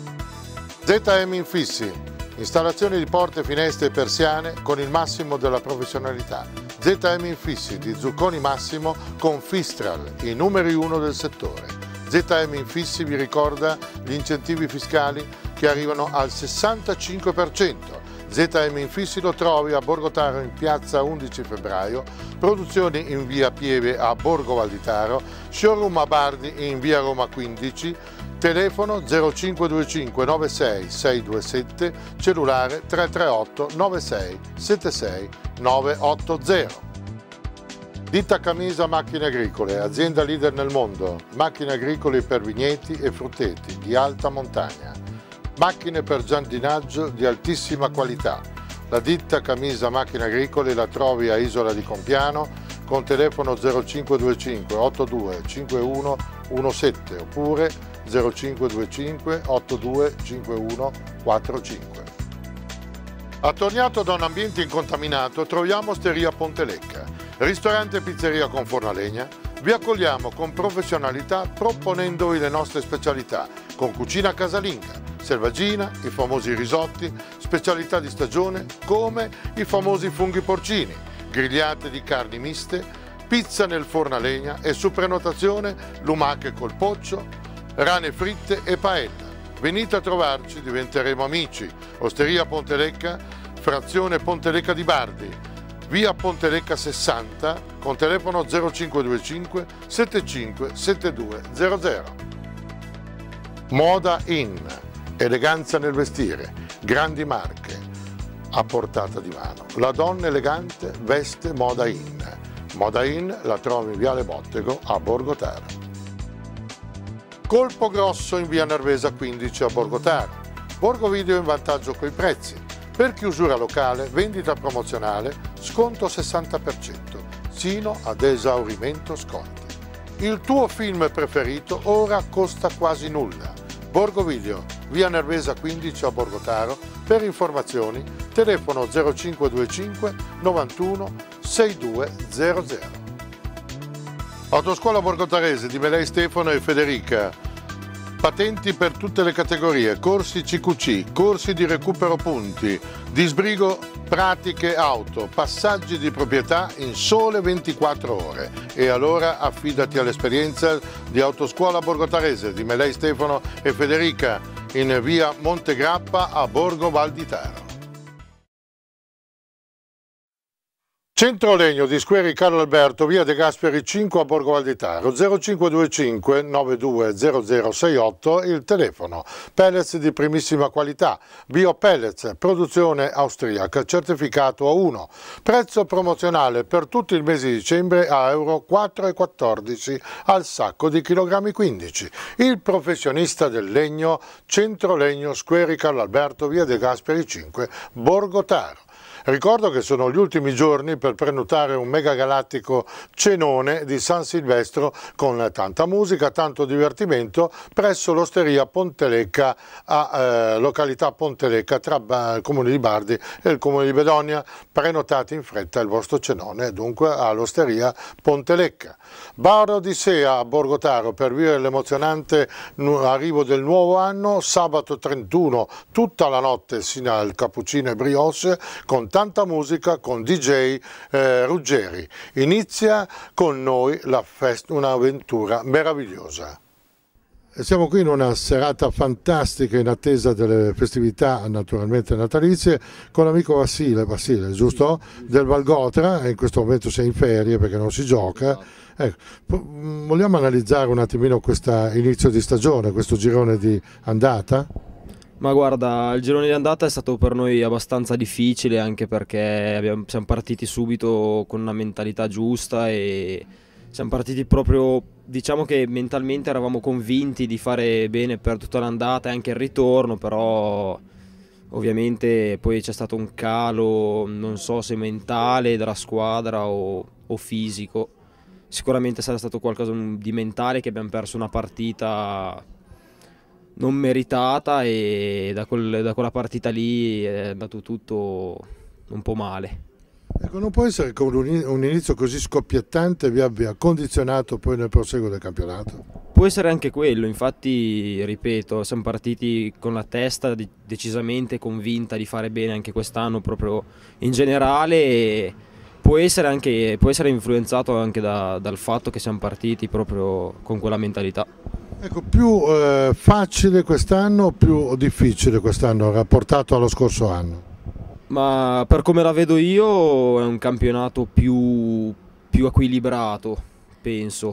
Z M Infissi, installazione di porte, finestre e persiane con il massimo della professionalità. Z M Infissi di Zucconi Massimo con Fistral, i numeri uno del settore. Z M Infissi vi ricorda gli incentivi fiscali che arrivano al sessantacinque per cento. Z M Infissi lo trovi a Borgotaro in piazza undici febbraio, produzioni in via Pieve a Borgo Valditaro, showroom a Bardi in via Roma quindici, telefono zero cinque due cinque nove sei sei due sette, cellulare tre tre otto nove sei sette sei nove otto zero. Ditta Camisa Macchine Agricole, azienda leader nel mondo, macchine agricole per vigneti e frutteti di alta montagna. Macchine per giardinaggio di altissima qualità. La ditta Camisa Macchine Agricole la trovi a Isola di Compiano con telefono zero cinque due cinque otto due cinque uno uno sette oppure zero cinque due cinque otto due cinque uno quattro cinque. Attorniato da un ambiente incontaminato troviamo Osteria Pontelecca, ristorante e pizzeria con forno a legna. Vi accogliamo con professionalità proponendovi le nostre specialità con cucina casalinga, selvaggina, i famosi risotti, specialità di stagione come i famosi funghi porcini, grigliate di carni miste, pizza nel forno a legna e su prenotazione lumache col poccio, rane fritte e paella. Venite a trovarci, diventeremo amici. Osteria Pontelecca, frazione Pontelecca di Bardi, via Pontelecca sessanta con telefono zero cinque due cinque sette cinque sette due zero zero. Moda In, eleganza nel vestire. grandi marche a portata di mano. La donna elegante veste Moda In. Moda In la trovi in Viale Bottego a Borgotaro. Colpo grosso in via Nervesa quindici a Borgotaro. Borgo Video in vantaggio coi prezzi. Per chiusura locale, vendita promozionale, sconto sessanta per cento, sino ad esaurimento sconti. Il tuo film preferito ora costa quasi nulla. Borgo Video, via Nervesa quindici a Borgotaro. Per informazioni, telefono zero cinque due cinque novantuno sessantadue zero zero. Autoscuola Borgotarese di Melei Stefano e Federica. Patenti per tutte le categorie, corsi C Q C, corsi di recupero punti, disbrigo pratiche auto, passaggi di proprietà in sole ventiquattro ore. E allora affidati all'esperienza di Autoscuola Borgotarese di Melei Stefano e Federica in via Montegrappa a Borgo Valditaro. Centro Legno di Squeri Carlo Alberto, via De Gasperi cinque a Borgo Valditaro, zero cinque due cinque nove due zero zero sei otto, il telefono. Pellets di primissima qualità, Bio Pellets, produzione austriaca, certificato A uno. Prezzo promozionale per tutto il mese di dicembre a euro quattro e quattordici al sacco di chilogrammi quindici. Il professionista del legno, Centro Legno Squeri Carlo Alberto, via De Gasperi cinque, Borgotaro. Ricordo che sono gli ultimi giorni per prenotare un mega galattico cenone di San Silvestro con tanta musica, tanto divertimento presso l'Osteria Pontelecca a eh, località Pontelecca tra il comune di Bardi e il comune di Bedonia. Prenotate in fretta il vostro cenone dunque all'Osteria Pontelecca. Bar Odissea a Borgotaro per vivere l'emozionante arrivo del nuovo anno, sabato trentuno tutta la notte sino al cappuccino e brioche con tanta musica con D J eh, Ruggeri. Inizia con noi la festa, un'avventura meravigliosa. E siamo qui in una serata fantastica in attesa delle festività naturalmente natalizie con l'amico Vassile, Vassile, giusto? Del Valgotra, e in questo momento sei in ferie perché non si gioca. Ecco, vogliamo analizzare un attimino questo inizio di stagione, questo girone di andata? Ma guarda, il girone di andata è stato per noi abbastanza difficile anche perché abbiamo, siamo partiti subito con una mentalità giusta e siamo partiti proprio, diciamo che mentalmente eravamo convinti di fare bene per tutta l'andata e anche il ritorno, però ovviamente poi c'è stato un calo, non so se mentale della squadra o, o fisico. Sicuramente sarà stato qualcosa di mentale, che abbiamo perso una partita non meritata e da, quel, da quella partita lì è andato tutto un po' male. Ecco, non può essere che un inizio così scoppiettante vi abbia condizionato poi nel proseguo del campionato? Può essere anche quello, infatti ripeto, siamo partiti con la testa decisamente convinta di fare bene anche quest'anno proprio in generale e può essere, anche, può essere influenzato anche da, dal fatto che siamo partiti proprio con quella mentalità. Ecco, più eh, facile quest'anno o più difficile quest'anno rapportato allo scorso anno? Ma per come la vedo io è un campionato più, più equilibrato, penso,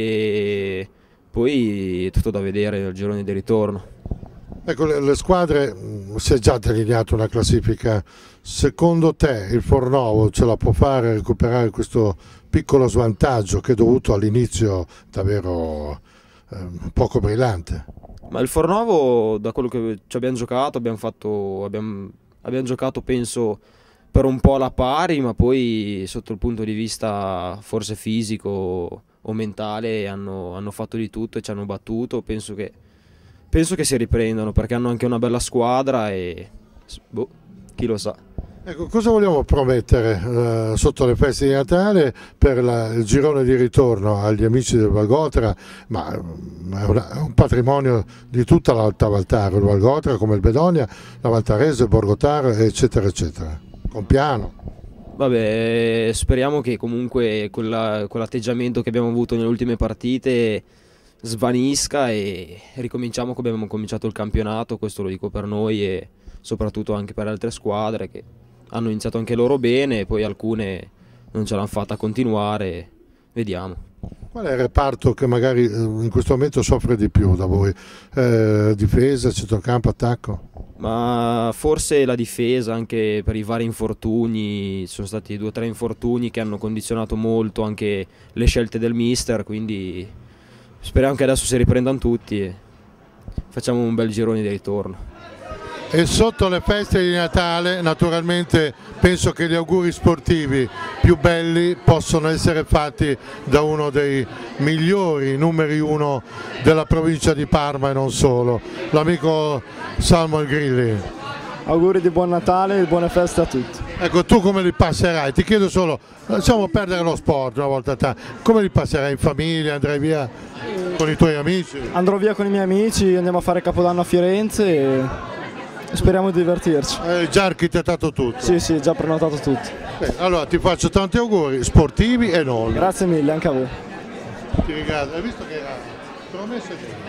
e poi è tutto da vedere nel girone di ritorno. Ecco, le, le squadre, si è già delineato una classifica, secondo te il Fornovo ce la può fare recuperare questo piccolo svantaggio che è dovuto all'inizio davvero eh, poco brillante? Ma il Fornovo, da quello che ci abbiamo giocato, abbiamo fatto, abbiamo, abbiamo giocato penso per un po' alla pari, ma poi sotto il punto di vista forse fisico o mentale hanno, hanno fatto di tutto e ci hanno battuto. Penso che Penso che si riprendano perché hanno anche una bella squadra e boh, chi lo sa. Ecco, cosa vogliamo promettere eh, sotto le feste di Natale per la, il girone di ritorno agli amici del Valgotra? Ma è, una, è un patrimonio di tutta l'Alta Valtaro, il Valgotra come il Bedonia, la Valtarese, il Borgotaro, eccetera, eccetera. Con piano. Vabbè, speriamo che comunque quella, quell'atteggiamento che abbiamo avuto nelle ultime partite svanisca e ricominciamo come abbiamo cominciato il campionato. Questo lo dico per noi e soprattutto anche per altre squadre che hanno iniziato anche loro bene e poi alcune non ce l'hanno fatta continuare, vediamo. Qual è il reparto che magari in questo momento soffre di più da voi? Eh, difesa, centrocampo, attacco? Ma forse la difesa, anche per i vari infortuni, ci sono stati due o tre infortuni che hanno condizionato molto anche le scelte del mister, quindi speriamo che adesso si riprendano tutti e facciamo un bel girone di ritorno. E sotto le feste di Natale naturalmente penso che gli auguri sportivi più belli possono essere fatti da uno dei migliori numeri uno della provincia di Parma e non solo, l'amico Salmo Grilli. Auguri di buon Natale e buone feste a tutti. Ecco, tu come li passerai? Ti chiedo solo, lasciamo perdere lo sport una volta a te, come li passerai in famiglia, andrai via con i tuoi amici? Andrò via con i miei amici, andiamo a fare Capodanno a Firenze e speriamo di divertirci. Hai già architettato tutto? Sì, sì, già prenotato tutto. Beh, allora ti faccio tanti auguri sportivi e non. Grazie mille, anche a voi. Ti ringrazio, hai visto che era promesso e detto.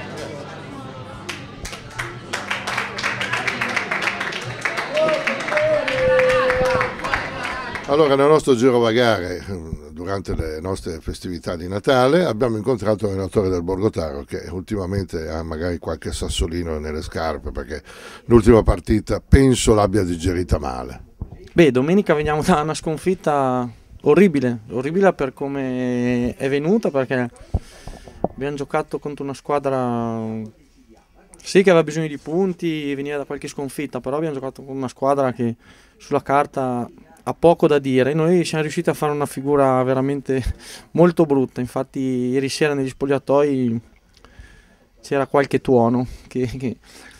Allora, nel nostro girovagare, durante le nostre festività di Natale, abbiamo incontrato l'allenatore del Borgotaro che ultimamente ha magari qualche sassolino nelle scarpe perché l'ultima partita penso l'abbia digerita male. Beh, domenica veniamo da una sconfitta orribile, orribile per come è venuta, perché abbiamo giocato contro una squadra sì che aveva bisogno di punti, veniva da qualche sconfitta, però abbiamo giocato con una squadra che sulla carta ha poco da dire. Noi siamo riusciti a fare una figura veramente molto brutta, infatti ieri sera negli spogliatoi c'era qualche tuono che, che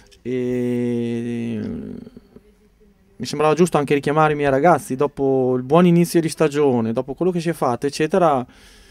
e mi sembrava giusto anche richiamare i miei ragazzi dopo il buon inizio di stagione, dopo quello che si è fatto eccetera.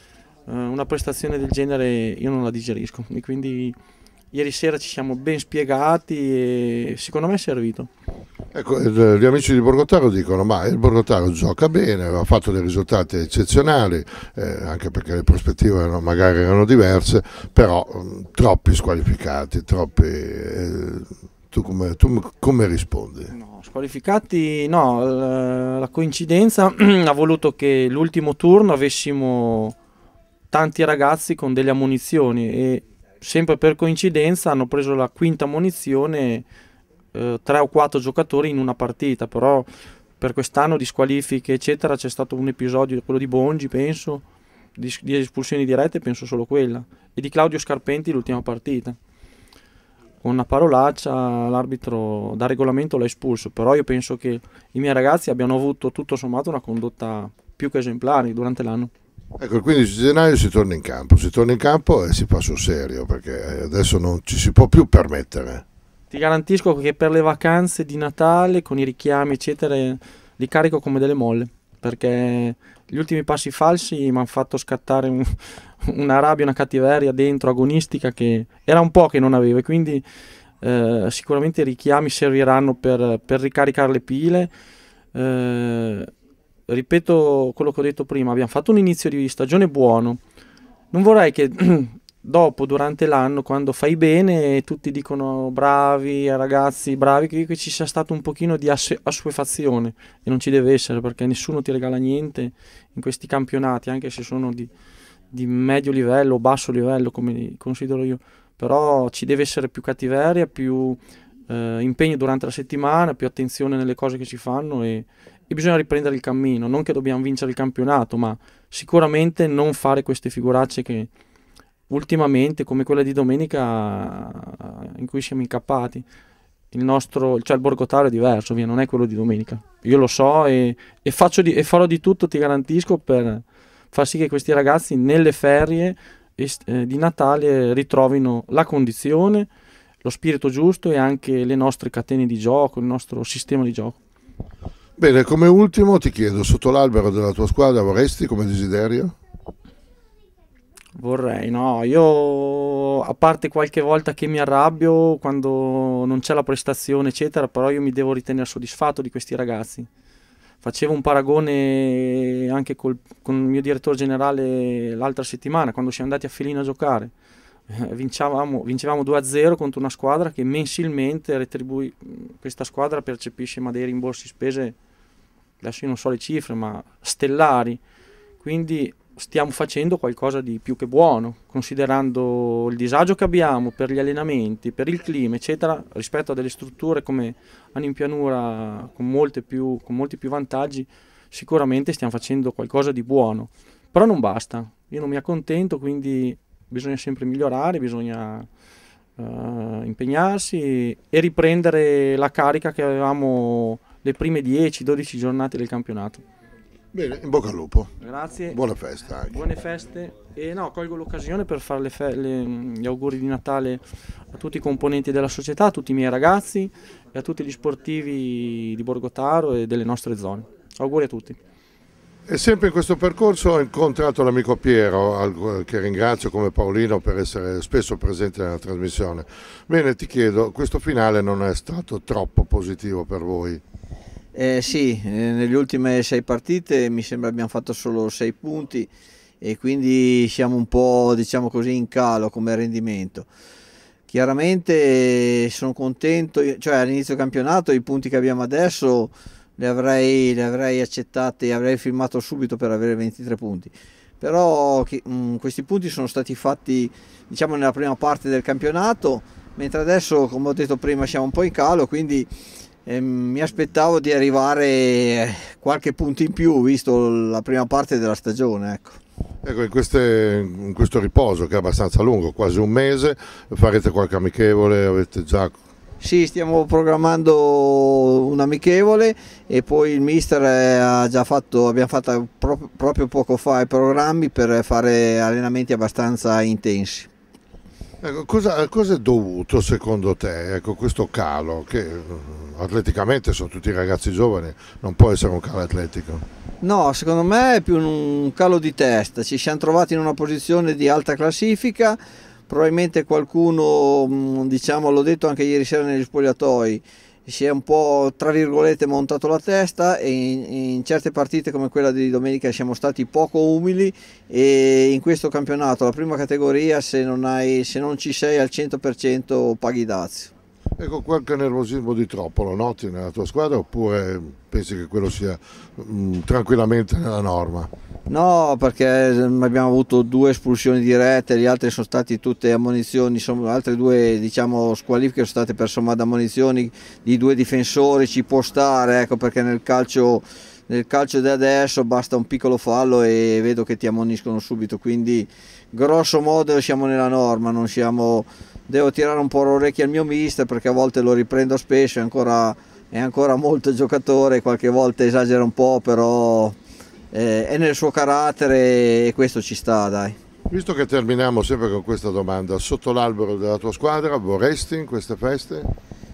Una prestazione del genere io non la digerisco e quindi ieri sera ci siamo ben spiegati e secondo me è servito. Ecco, gli amici di Borgotaro dicono ma il Borgotaro gioca bene, aveva fatto dei risultati eccezionali, eh, anche perché le prospettive erano, magari erano diverse, però mh, troppi squalificati, troppi... Eh, tu, come, tu come rispondi? No, squalificati no, la coincidenza ha voluto che l'ultimo turno avessimo tanti ragazzi con delle ammonizioni e sempre per coincidenza hanno preso la quinta ammonizione eh, tre o quattro giocatori in una partita, però per quest'anno di squalifiche eccetera c'è stato un episodio, quello di Bongi penso, di, di espulsioni dirette penso solo quella, e di Claudio Scarpenti l'ultima partita. Con una parolaccia l'arbitro da regolamento l'ha espulso, però io penso che i miei ragazzi abbiano avuto tutto sommato una condotta più che esemplare durante l'anno. Ecco, il quindici gennaio si torna in campo, si torna in campo e si fa sul serio, perché adesso non ci si può più permettere. Ti garantisco che per le vacanze di Natale, con i richiami eccetera, li carico come delle molle, perché gli ultimi passi falsi mi hanno fatto scattare un, una rabbia, una cattiveria dentro agonistica che era un po' che non avevo, e quindi eh, sicuramente i richiami serviranno per, per ricaricare le pile. Eh, ripeto quello che ho detto prima, abbiamo fatto un inizio di stagione buono, non vorrei che dopo, durante l'anno, quando fai bene tutti dicono bravi ragazzi, bravi, che, che ci sia stato un pochino di assuefazione, e non ci deve essere, perché nessuno ti regala niente in questi campionati, anche se sono di, di medio livello o basso livello come li considero io, però ci deve essere più cattiveria, più eh, impegno durante la settimana, più attenzione nelle cose che si fanno e E bisogna riprendere il cammino, non che dobbiamo vincere il campionato, ma sicuramente non fare queste figuracce che ultimamente, come quella di domenica, in cui siamo incappati. Il nostro, cioè il Borgotaro è diverso, via, non è quello di domenica. Io lo so e, e, faccio di, e farò di tutto, ti garantisco, per far sì che questi ragazzi nelle ferie eh, di Natale ritrovino la condizione, lo spirito giusto e anche le nostre catene di gioco, il nostro sistema di gioco. Bene, come ultimo ti chiedo, sotto l'albero della tua squadra vorresti come desiderio? Vorrei, no, io a parte qualche volta che mi arrabbio quando non c'è la prestazione eccetera, però io mi devo ritenere soddisfatto di questi ragazzi. Facevo un paragone anche col, con il mio direttore generale l'altra settimana, quando siamo andati a Felino a giocare. Vincevamo, vincevamo due a zero contro una squadra che mensilmente retribui, questa squadra percepisce ma dei rimborsi spese, adesso io non so le cifre, ma stellari, quindi stiamo facendo qualcosa di più che buono, considerando il disagio che abbiamo per gli allenamenti, per il clima, eccetera, rispetto a delle strutture come hanno in pianura con, molte più, con molti più vantaggi. Sicuramente stiamo facendo qualcosa di buono, però non basta, io non mi accontento, quindi bisogna sempre migliorare, bisogna uh, impegnarsi e riprendere la carica che avevamo le prime dieci dodici giornate del campionato. Bene, in bocca al lupo. Grazie. Buona festa anche. Buone feste. E no, colgo l'occasione per fare le fe- le, gli auguri di Natale a tutti i componenti della società, a tutti i miei ragazzi e a tutti gli sportivi di Borgotaro e delle nostre zone. Auguri a tutti. E sempre in questo percorso ho incontrato l'amico Piero, che ringrazio come Paolino per essere spesso presente nella trasmissione. Bene, ti chiedo, questo finale non è stato troppo positivo per voi? Eh, sì, eh, nelle ultime sei partite mi sembra abbiamo fatto solo sei punti e quindi siamo un po', diciamo così, in calo come rendimento. Chiaramente sono contento, cioè all'inizio del campionato i punti che abbiamo adesso li avrei, li avrei accettati, avrei firmato subito per avere ventitré punti. Però che, mh, questi punti sono stati fatti, diciamo, nella prima parte del campionato, mentre adesso, come ho detto prima, siamo un po' in calo, quindi Eh, mi aspettavo di arrivare qualche punto in più visto la prima parte della stagione, ecco. Ecco, in, queste, in questo riposo che è abbastanza lungo, quasi un mese, farete qualche amichevole? Avete già... Sì, stiamo programmando un amichevole e poi il mister ha già fatto, abbiamo fatto pro- proprio poco fa i programmi per fare allenamenti abbastanza intensi. Ecco, cosa, cosa è dovuto secondo te, ecco, questo calo, che atleticamente sono tutti ragazzi giovani, non può essere un calo atletico? No, secondo me è più un calo di testa, ci siamo trovati in una posizione di alta classifica, probabilmente qualcuno, diciamo, l'ho detto anche ieri sera negli spogliatoi, si è un po', tra virgolette, montato la testa e in, in certe partite come quella di domenica siamo stati poco umili e in questo campionato, la prima categoria, se non, hai, se non ci sei al cento per cento paghi dazio. Ecco, qualche nervosismo di troppo lo noti nella tua squadra oppure pensi che quello sia mh, tranquillamente nella norma? No, perché abbiamo avuto due espulsioni dirette, gli altri sono stati tutte ammonizioni, sono altre due, diciamo, squalifiche sono state per somma d'ammonizioni di due difensori, ci può stare, ecco, perché nel calcio, nel calcio di adesso basta un piccolo fallo e vedo che ti ammoniscono subito, quindi grosso modo siamo nella norma, non siamo... Devo tirare un po' l'orecchio al mio mister perché a volte lo riprendo spesso, è ancora, è ancora molto giocatore, qualche volta esagera un po', però eh, è nel suo carattere e questo ci sta, dai. Visto che terminiamo sempre con questa domanda, sotto l'albero della tua squadra vorresti in queste feste?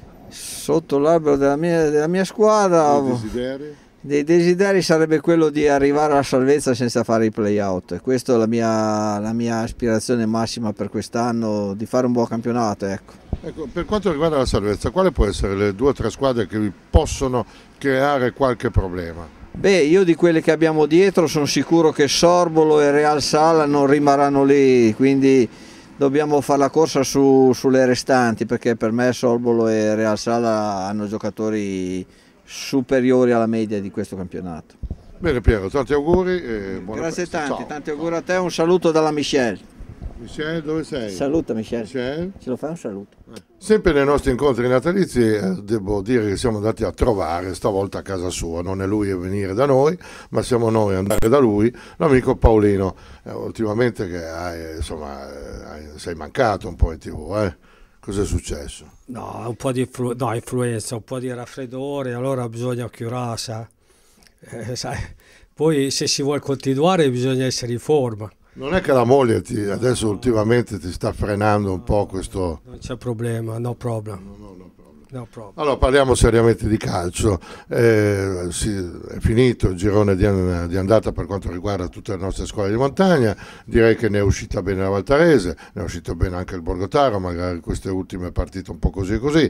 Sotto l'albero della mia, della mia squadra... Dei desideri? Dei desideri sarebbe quello di arrivare alla salvezza senza fare i play-out. Questa è la mia, la mia aspirazione massima per quest'anno, di fare un buon campionato. Ecco. Ecco, per quanto riguarda la salvezza, quale può essere le due o tre squadre che vi possono creare qualche problema? Beh, io di quelle che abbiamo dietro sono sicuro che Sorbolo e Real Sala non rimarranno lì, quindi dobbiamo fare la corsa su, sulle restanti, perché per me Sorbolo e Real Sala hanno giocatori superiori alla media di questo campionato. Bene Piero, tanti auguri e buona Grazie festa. tanti, Ciao. tanti auguri a te, un saluto dalla Michelle. Michelle, dove sei? Saluta Michelle. Michelle? Ce lo fai un saluto? Sempre nei nostri incontri natalizi eh, devo dire che siamo andati a trovare, stavolta a casa sua, non è lui a venire da noi, ma siamo noi a andare da lui, l'amico Paolino. Eh, ultimamente che hai, insomma, eh, sei mancato un po' in tv, eh? Cos'è successo? No, un po' di influ- no, influenza, un po' di raffreddore, allora bisogna curarsi. Eh, sai. Poi se si vuole continuare bisogna essere in forma. Non è che la moglie ti, adesso ultimamente ti sta frenando un po' questo... Non c'è problema, no problem. No, no, no problem. No problem. Allora parliamo seriamente di calcio. Eh, sì, è finito il girone di, di andata per quanto riguarda tutte le nostre scuole di montagna. Direi che ne è uscita bene la Valtarese, ne è uscito bene anche il Borgotaro, magari queste ultime partite un po' così così.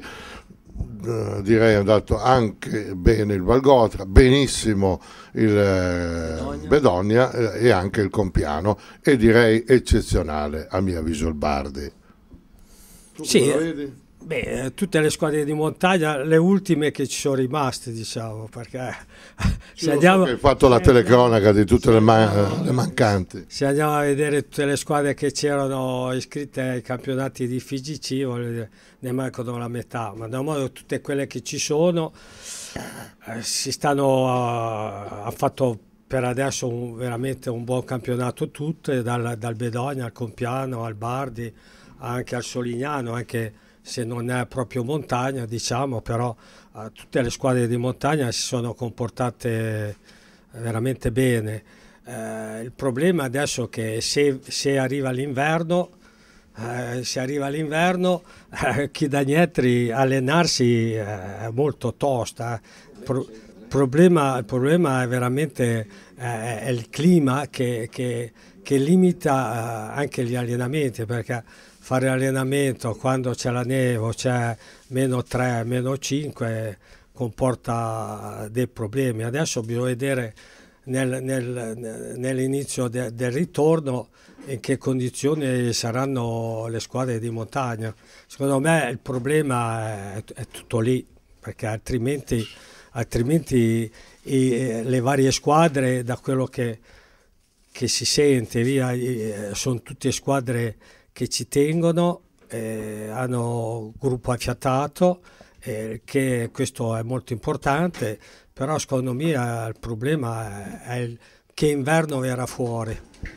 Uh, direi è andato anche bene il Valgotra, benissimo il eh, Bedonia eh, e anche il Compiano, e direi eccezionale a mio avviso il Bardi. Tu sì, come lo vedi? Beh, tutte le squadre di montagna, le ultime che ci sono rimaste, diciamo, perché se andiamo, so hai fatto la telecronaca di tutte le, man le mancanti. Se andiamo a vedere tutte le squadre che c'erano iscritte ai campionati di F I G C, voglio dire, ne mancano la metà, ma da modo tutte quelle che ci sono eh, si stanno a, ha fatto per adesso un, veramente un buon campionato tutte, dal, dal Bedonia al Compiano al Bardi anche al Solignano, anche se non è proprio montagna, diciamo, però eh, tutte le squadre di montagna si sono comportate veramente bene. Eh, il problema adesso è che se, se arriva l'inverno, eh, se arriva l'inverno, eh, chi da Nietri allenarsi eh, è molto tosta. Pro, problema, il problema è veramente eh, è il clima che, che, che limita eh, anche gli allenamenti, perché fare allenamento quando c'è la neve, c'è meno tre, meno cinque, comporta dei problemi. Adesso bisogna vedere nel, nel, nell'inizio de, del ritorno in che condizioni saranno le squadre di montagna. Secondo me il problema è, è tutto lì, perché altrimenti, altrimenti i, le varie squadre, da quello che, che si sente, via, sono tutte squadre che ci tengono, eh, hanno gruppo affiatato, eh, che questo è molto importante, però secondo me il problema è, è il, che inverno verrà fuori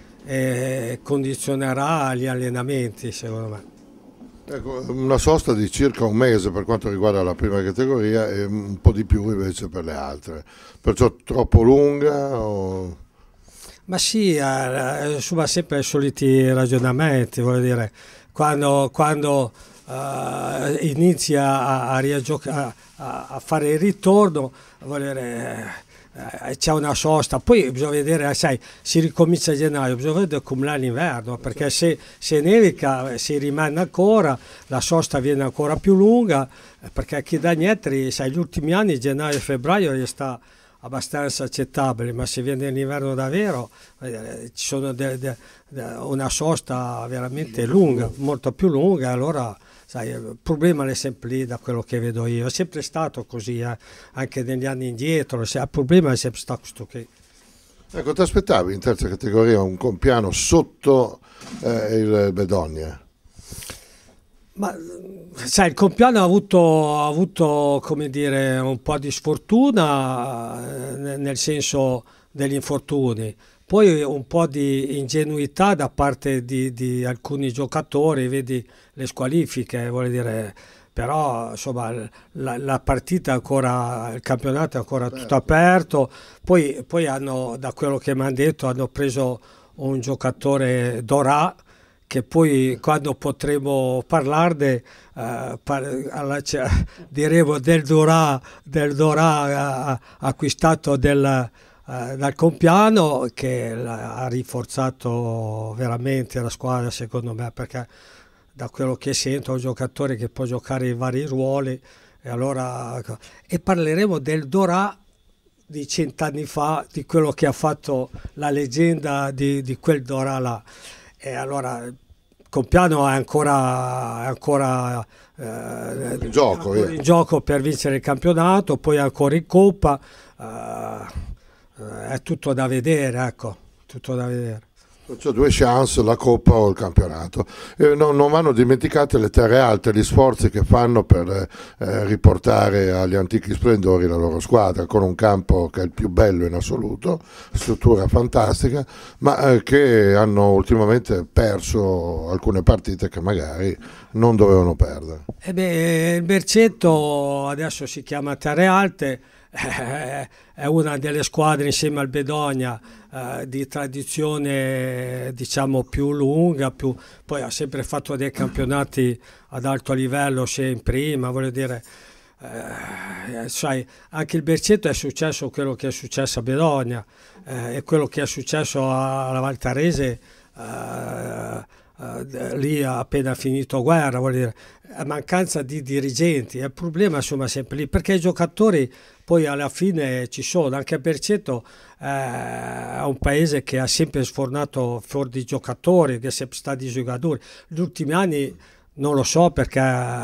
e condizionerà gli allenamenti, secondo me. Ecco, una sosta di circa un mese per quanto riguarda la prima categoria e un po' di più invece per le altre, perciò troppo lunga o... Ma sì, eh, insomma, sempre i soliti ragionamenti, voglio dire, quando, quando uh, inizia a, a, a, a fare il ritorno, voglio dire, eh, c'è una sosta, poi bisogna vedere, sai, si ricomincia a gennaio, bisogna vedere come là l'inverno, perché se, se nevica si rimane ancora, la sosta viene ancora più lunga, perché chi da Nietri, sai, gli ultimi anni, gennaio e febbraio, gli sta abbastanza accettabile, ma se viene l'inverno davvero eh, ci sono de, de, de, una sosta veramente lunga, molto più lunga, allora sai, il problema è sempre lì, da quello che vedo io, è sempre stato così, eh, anche negli anni indietro, il problema è sempre stato questo qui. Ecco, ti aspettavi in terza categoria un Compiano sotto eh, il Bedonia? Ma sai, il Compiano ha avuto, ha avuto come dire, un po' di sfortuna eh, nel senso degli infortuni, poi un po' di ingenuità da parte di, di alcuni giocatori, vedi le squalifiche, voglio dire, però insomma la, la partita ancora, il campionato è ancora tutto aperto, poi, poi hanno, da quello che mi hanno detto, hanno preso un giocatore Dorà, che poi quando potremo parlarne uh, par alla, cioè, diremo del Dorà, del Dorà uh, acquistato del, uh, dal Compiano, che ha rinforzato veramente la squadra, secondo me, perché da quello che sento è un giocatore che può giocare in vari ruoli, e, allora, e parleremo del Dorà di cent'anni fa, di quello che ha fatto la leggenda di, di quel Dorà là. E allora Compiano è ancora, è ancora, eh, in, gioco, ancora in gioco per vincere il campionato, poi ancora in Coppa, eh, è tutto da vedere, ecco, tutto da vedere. C'è due chance, la Coppa o il campionato. E non, non vanno dimenticate le terre alte, gli sforzi che fanno per eh, riportare agli antichi splendori la loro squadra, con un campo che è il più bello in assoluto, struttura fantastica, ma eh, che hanno ultimamente perso alcune partite che magari non dovevano perdere. E beh, il Bercetto adesso si chiama Terre Alte, eh, è una delle squadre insieme al Bedonia eh, di tradizione, diciamo, più lunga, più, poi ha sempre fatto dei campionati ad alto livello, sia in prima, voglio dire, eh, sai, anche il Bercetto è successo quello che è successo a Bedonia eh, e quello che è successo alla Valtarese eh, Uh, lì ha appena finito guerra, vuol dire, a mancanza di dirigenti, il problema insomma è sempre lì, perché i giocatori poi alla fine ci sono, anche a Bercetto eh, è un paese che ha sempre sfornato fuori di giocatori, che è sempre stato di giocatori, gli ultimi anni non lo so, perché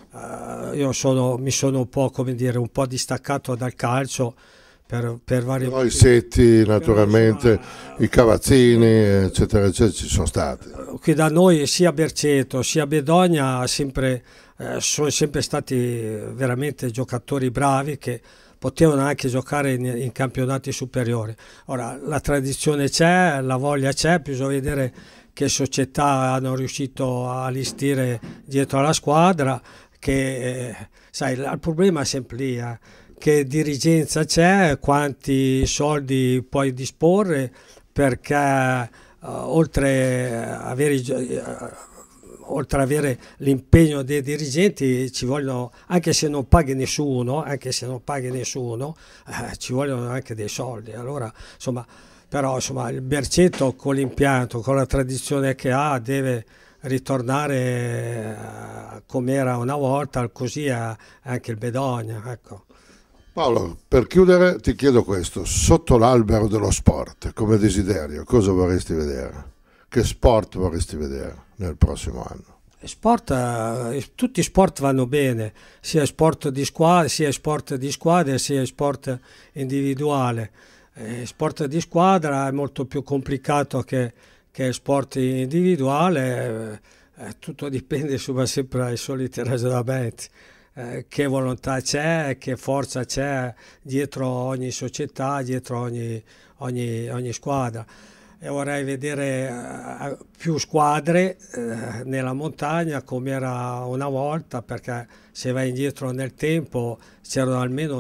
uh, io sono, mi sono un po', come dire, un po' distaccato dal calcio per, per vari Però i Setti, naturalmente, i Cavazzini, eccetera, eccetera, ci sono stati. Qui da noi sia Berceto sia Bedogna sempre, eh, sono sempre stati veramente giocatori bravi che potevano anche giocare in, in campionati superiori. Ora la tradizione c'è, la voglia c'è, bisogna vedere che società hanno riuscito a allestire dietro alla squadra, che eh, sai, il problema è sempre lì, eh, che dirigenza c'è, quanti soldi puoi disporre, perché uh, oltre avere uh, oltre ad avere l'impegno dei dirigenti ci vogliono, anche se non paghi nessuno, anche se non paghi nessuno, eh, ci vogliono anche dei soldi. Allora, insomma, però insomma, il Berceto con l'impianto, con la tradizione che ha, deve ritornare eh, come era una volta, così è anche il Bedogna, ecco. Paolo, per chiudere ti chiedo questo: sotto l'albero dello sport, come desiderio, cosa vorresti vedere? Che sport vorresti vedere nel prossimo anno? Sport, eh, tutti i sport vanno bene, sia sport di squadra, sia sport di squadra, sia sport individuale. Eh, sport di squadra è molto più complicato che, che sport individuale, eh, tutto dipende insomma, sempre dai soliti ragionamenti. Eh, che volontà c'è, che forza c'è dietro ogni società, dietro ogni, ogni, ogni squadra. E vorrei vedere uh, più squadre uh, nella montagna come era una volta, perché se vai indietro nel tempo c'erano almeno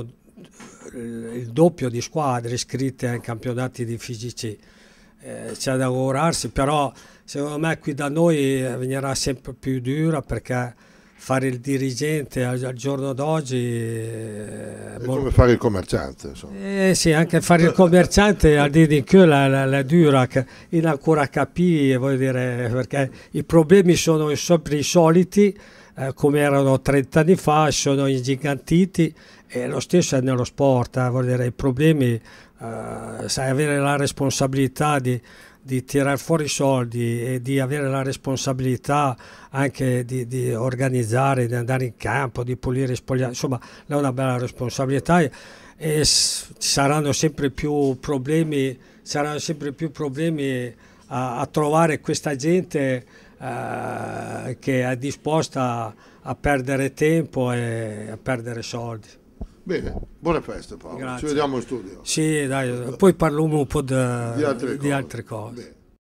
il doppio di squadre iscritte ai campionati di F I G C. Eh, c'è da augurarsi, però secondo me qui da noi venirà sempre più dura, perché fare il dirigente al, al giorno d'oggi è, è come fare il commerciante, insomma. Eh sì, anche fare il commerciante al di che la, la, la dura, in ancora capire, vuol dire, perché i problemi sono sempre i soliti, eh, come erano trent'anni fa, sono ingigantiti, e lo stesso è nello sport, eh, vuol dire, i problemi, eh, sai, avere la responsabilità di di tirare fuori i soldi e di avere la responsabilità anche di, di organizzare, di andare in campo, di pulire i spogliati, insomma è una bella responsabilità, e, e ci saranno sempre più problemi, saranno sempre più problemi a, a trovare questa gente eh, che è disposta a perdere tempo e a perdere soldi. Bene, buone feste Paolo. Grazie. Ci vediamo in studio. Sì, dai, poi parliamo un po' di, di altre di cose. Altre cose. Bene.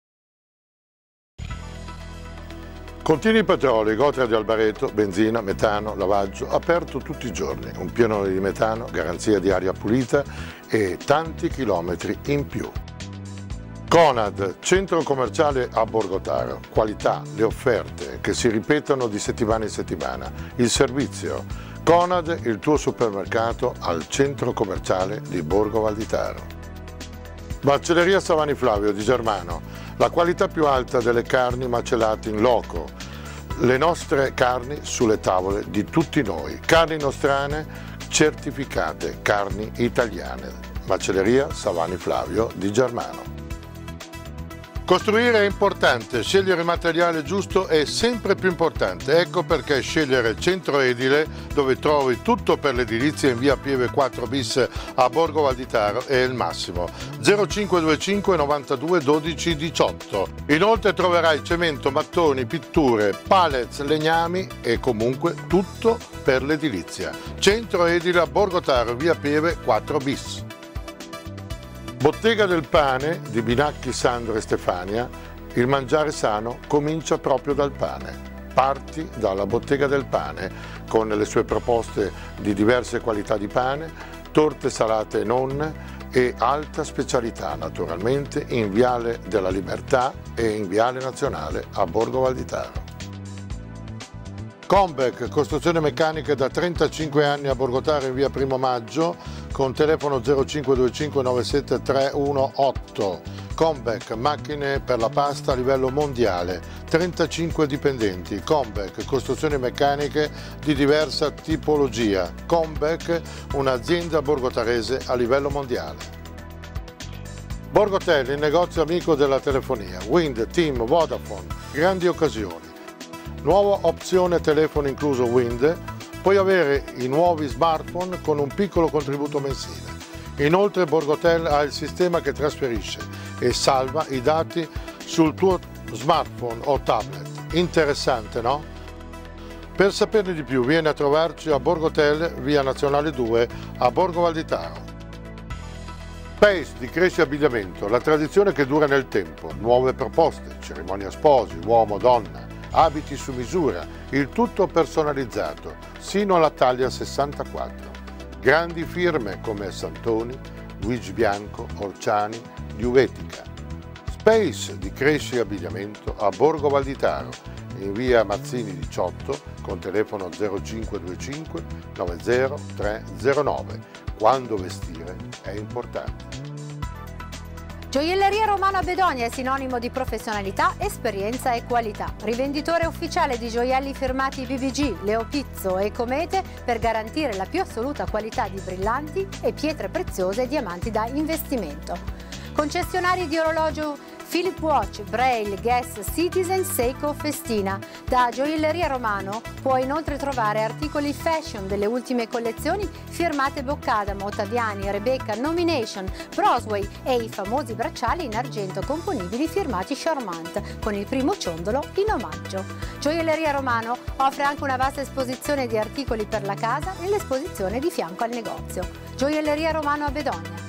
Continui Petroli, Gotria di Albareto, benzina, metano, lavaggio, aperto tutti i giorni, un pieno di metano, garanzia di aria pulita e tanti chilometri in più. Conad, centro commerciale a Borgotaro, qualità, le offerte che si ripetono di settimana in settimana, il servizio. Conad, il tuo supermercato al centro commerciale di Borgo Valditaro. Macelleria Savani Flavio di Germano, la qualità più alta delle carni macellate in loco, le nostre carni sulle tavole di tutti noi, carni nostrane certificate, carni italiane. Macelleria Savani Flavio di Germano. Costruire è importante, scegliere il materiale giusto è sempre più importante, ecco perché scegliere Centro Edile, dove trovi tutto per l'edilizia in via Pieve quattro bis a Borgo Valditaro, è il massimo. zero cinque due cinque novantadue dodici diciotto. Inoltre troverai cemento, mattoni, pitture, pallets, legnami e comunque tutto per l'edilizia. Centro Edile a Borgotaro, via Pieve quattro bis. Bottega del Pane di Binacchi, Sandro e Stefania, il mangiare sano comincia proprio dal pane. Parti dalla Bottega del Pane con le sue proposte di diverse qualità di pane, torte salate e non, e alta specialità naturalmente in Viale della Libertà e in Viale Nazionale a Borgo Valditaro. Combec, costruzione meccanica da trentacinque anni a Borgotaro in via Primo Maggio, con telefono zero cinque due cinque nove sette tre uno otto. Combec, macchine per la pasta a livello mondiale, trentacinque dipendenti. Combec, costruzioni meccaniche di diversa tipologia. Combec, un'azienda borgotarese a livello mondiale. Borgotel, il negozio amico della telefonia. Wind, Team, Vodafone, grandi occasioni. nuova opzione telefono incluso Wind, puoi avere i nuovi smartphone con un piccolo contributo mensile. Inoltre Borgotel ha il sistema che trasferisce e salva i dati sul tuo smartphone o tablet. Interessante, no? Per saperne di più vieni a trovarci a Borgotel, via Nazionale due a Borgo Valditaro. Space di Cresci Abbigliamento, la tradizione che dura nel tempo, nuove proposte, cerimonia sposi, uomo, donna, abiti su misura, il tutto personalizzato, sino alla taglia sessantaquattro. Grandi firme come Santoni, Luigi Bianco, Orciani, Juvetica. Space di Cresci Abbigliamento a Borgo Valditaro, in via Mazzini diciotto, con telefono zero cinque due cinque nove zero tre zero nove. Quando vestire è importante. Gioielleria Romano a Bedonia è sinonimo di professionalità, esperienza e qualità. Rivenditore ufficiale di gioielli firmati B B G, Leo Pizzo e Comete per garantire la più assoluta qualità di brillanti e pietre preziose e diamanti da investimento. Concessionari di orologio Philip Watch, Braille, Guess, Citizen, Seiko, Festina. Da Gioielleria Romano puoi inoltre trovare articoli fashion delle ultime collezioni firmate Boccadamo, Ottaviani, Rebecca, Nomination, Brosway e i famosi bracciali in argento componibili firmati Charmant con il primo ciondolo in omaggio. Gioielleria Romano offre anche una vasta esposizione di articoli per la casa nell'esposizione di fianco al negozio. Gioielleria Romano a Bedonia.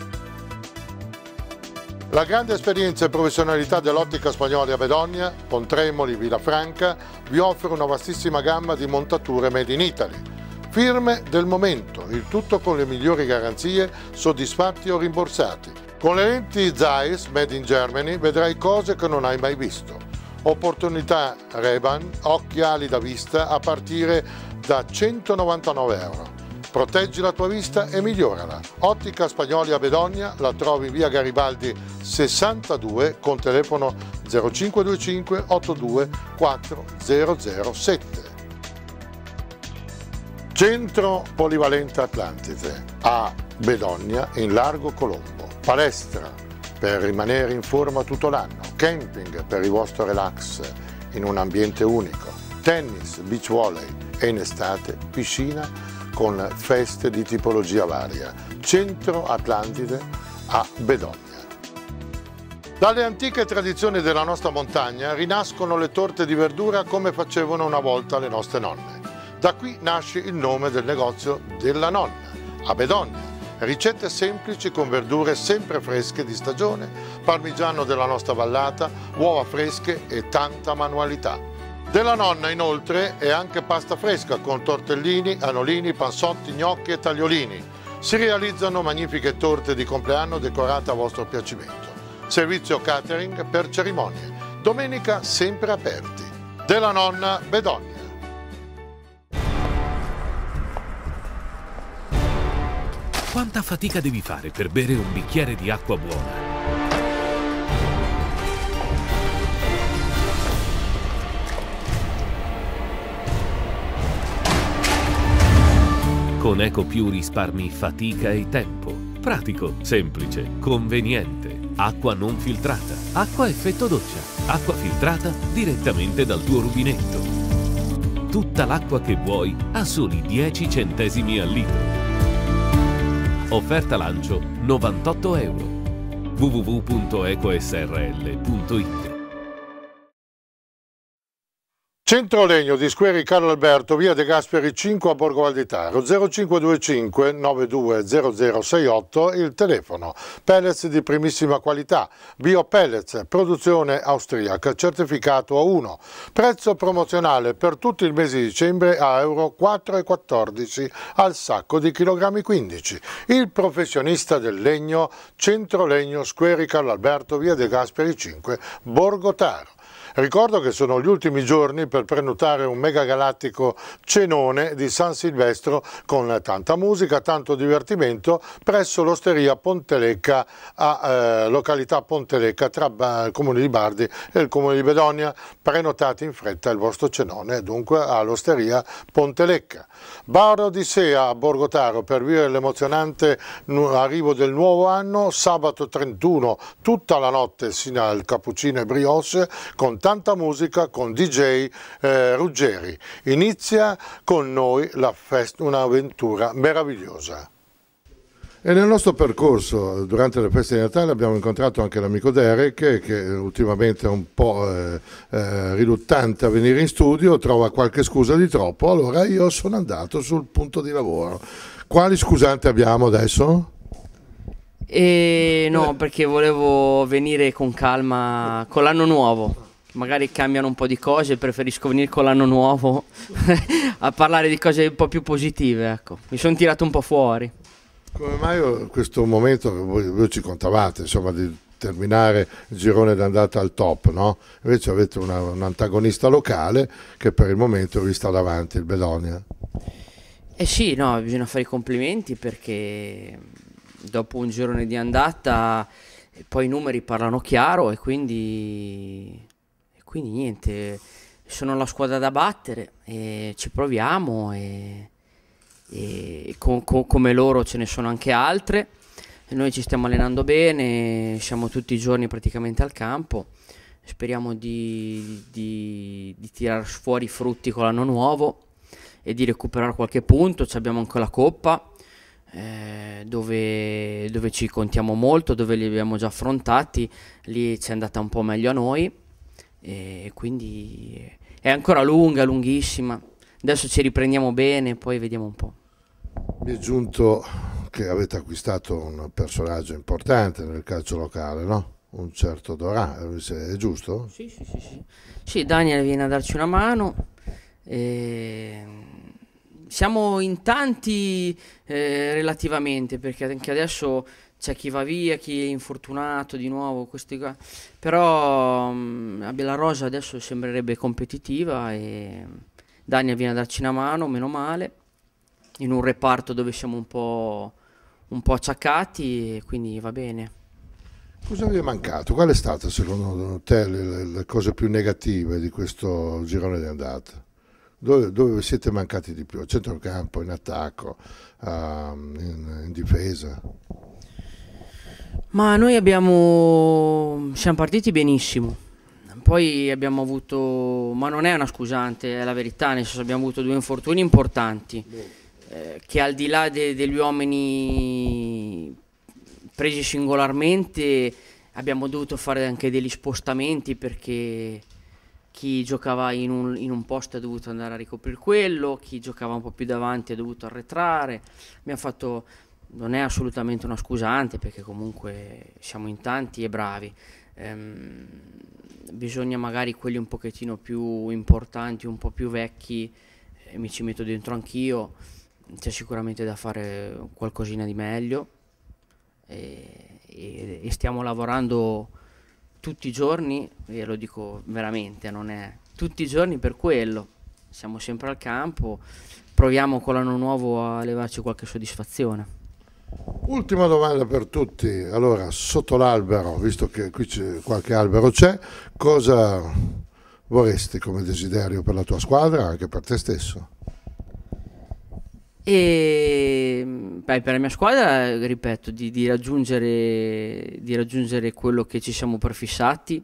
La grande esperienza e professionalità dell'Ottica Spagnola a Bedonia, Pontremoli, Villafranca, vi offre una vastissima gamma di montature made in Italy. Firme del momento, il tutto con le migliori garanzie, soddisfatti o rimborsati. Con le lenti Zeiss made in Germany vedrai cose che non hai mai visto. Opportunità Ray-Ban, occhiali da vista a partire da centonovantanove euro. Proteggi la tua vista e migliorala. Ottica Spagnoli a Bedonia la trovi via Garibaldi sessantadue con telefono zero cinque due cinque otto due quattro zero zero sette. Centro Polivalente Atlantide a Bedonia in Largo Colombo. Palestra per rimanere in forma tutto l'anno. Camping per il vostro relax in un ambiente unico. Tennis, beach volley e in estate piscina con feste di tipologia varia. Centro Atlantide a Bedonia. Dalle antiche tradizioni della nostra montagna rinascono le torte di verdura come facevano una volta le nostre nonne. Da qui nasce il nome del negozio della nonna, a Bedonia. Ricette semplici con verdure sempre fresche di stagione, parmigiano della nostra vallata, uova fresche e tanta manualità. Della nonna inoltre è anche pasta fresca con tortellini, anolini, panzotti, gnocchi e tagliolini. Si realizzano magnifiche torte di compleanno decorate a vostro piacimento. Servizio catering per cerimonie. Domenica sempre aperti. Della nonna Bedonia. Quanta fatica devi fare per bere un bicchiere di acqua buona? Con EcoPiù risparmi fatica e tempo. Pratico, semplice, conveniente. Acqua non filtrata. Acqua effetto doccia. Acqua filtrata direttamente dal tuo rubinetto. Tutta l'acqua che vuoi a soli dieci centesimi al litro. Offerta lancio novantotto euro. w w w punto ecosrl punto it. Centro Legno di Square Carlo Alberto, via De Gasperi cinque a Borgo Valditaro, zero cinque due cinque nove due zero zero sei otto, il telefono. Pellets di primissima qualità, Biopellets, produzione austriaca, certificato A uno. Prezzo promozionale per tutto il mese di dicembre a euro quattro e quattordici al sacco di chilogrammi quindici. Il professionista del legno, Centro Legno Square Carlo Alberto, via De Gasperi cinque, Borgo Taro. Ricordo che sono gli ultimi giorni per prenotare un mega galattico cenone di San Silvestro con tanta musica, tanto divertimento presso l'Osteria Pontelecca a eh, località Pontelecca tra il comune di Bardi e il comune di Bedonia. Prenotate in fretta il vostro cenone dunque all'Osteria Pontelecca. Bar Odissea a Borgotaro per vivere l'emozionante arrivo del nuovo anno, sabato trentuno tutta la notte sino al cappuccino e brioche con tanta musica, con D J eh, Ruggeri. Inizia con noi la fest- un'avventura meravigliosa. E nel nostro percorso durante le feste di Natale abbiamo incontrato anche l'amico Derek, che ultimamente è un po' eh, eh, riluttante a venire in studio, trova qualche scusa di troppo, allora io sono andato sul punto di lavoro. Quali scusanti abbiamo adesso? E no, perché volevo venire con calma con l'anno nuovo. Magari cambiano un po' di cose, preferisco venire con l'anno nuovo a parlare di cose un po' più positive, ecco. Mi sono tirato un po' fuori. Come mai questo momento che voi, voi ci contavate, insomma, di terminare il girone d'andata al top, no? Invece avete una, un antagonista locale che per il momento vi sta davanti, il Bedonia. Eh sì, no, bisogna fare i complimenti perché dopo un girone di andata poi i numeri parlano chiaro e quindi, e quindi niente, sono la squadra da battere e ci proviamo e... e co co come loro ce ne sono anche altre e noi ci stiamo allenando bene, siamo tutti i giorni praticamente al campo, speriamo di, di, di tirar fuori i frutti con l'anno nuovo e di recuperare qualche punto. Ci abbiamo anche la Coppa eh, dove, dove ci contiamo molto, dove li abbiamo già affrontati, lì ci è andata un po' meglio a noi e quindi è ancora lunga, lunghissima. Adesso ci riprendiamo bene, poi vediamo un po'. Mi è giunto che avete acquistato un personaggio importante nel calcio locale, no? Un certo Dorà, è giusto? Sì, sì, sì, sì. Sì, Daniel viene a darci una mano. E... siamo in tanti eh, relativamente, perché anche adesso c'è chi va via, chi è infortunato di nuovo, questi qua. Però mh, la rosa adesso sembrerebbe competitiva e... Daniel viene a darci una mano, meno male, in un reparto dove siamo un po', un po' acciaccati e quindi va bene. Cosa vi è mancato? Qual è stata secondo te le, le cose più negative di questo girone di andata? Dove, dove siete mancati di più? A centrocampo, in attacco, uh, in, in difesa? Ma noi abbiamo, siamo partiti benissimo. Poi abbiamo avuto, ma non è una scusante, è la verità, nel senso abbiamo avuto due infortuni importanti eh, che al di là de degli uomini presi singolarmente abbiamo dovuto fare anche degli spostamenti perché chi giocava in un, in un posto è dovuto andare a ricoprire quello, chi giocava un po' più davanti è dovuto arretrare. Abbiamo fatto, non è assolutamente una scusante perché comunque siamo in tanti e bravi. Ehm, bisogna magari quelli un pochettino più importanti, un po' più vecchi, eh, mi ci metto dentro anch'io, c'è sicuramente da fare qualcosina di meglio e, e, e stiamo lavorando tutti i giorni, e lo dico veramente, non è tutti i giorni per quello, siamo sempre al campo, proviamo con l'anno nuovo a levarci qualche soddisfazione. Ultima domanda per tutti, allora sotto l'albero, visto che qui qualche albero c'è, cosa vorresti come desiderio per la tua squadra, anche per te stesso? E beh, per la mia squadra, ripeto, di, di, raggiungere, di raggiungere quello che ci siamo prefissati,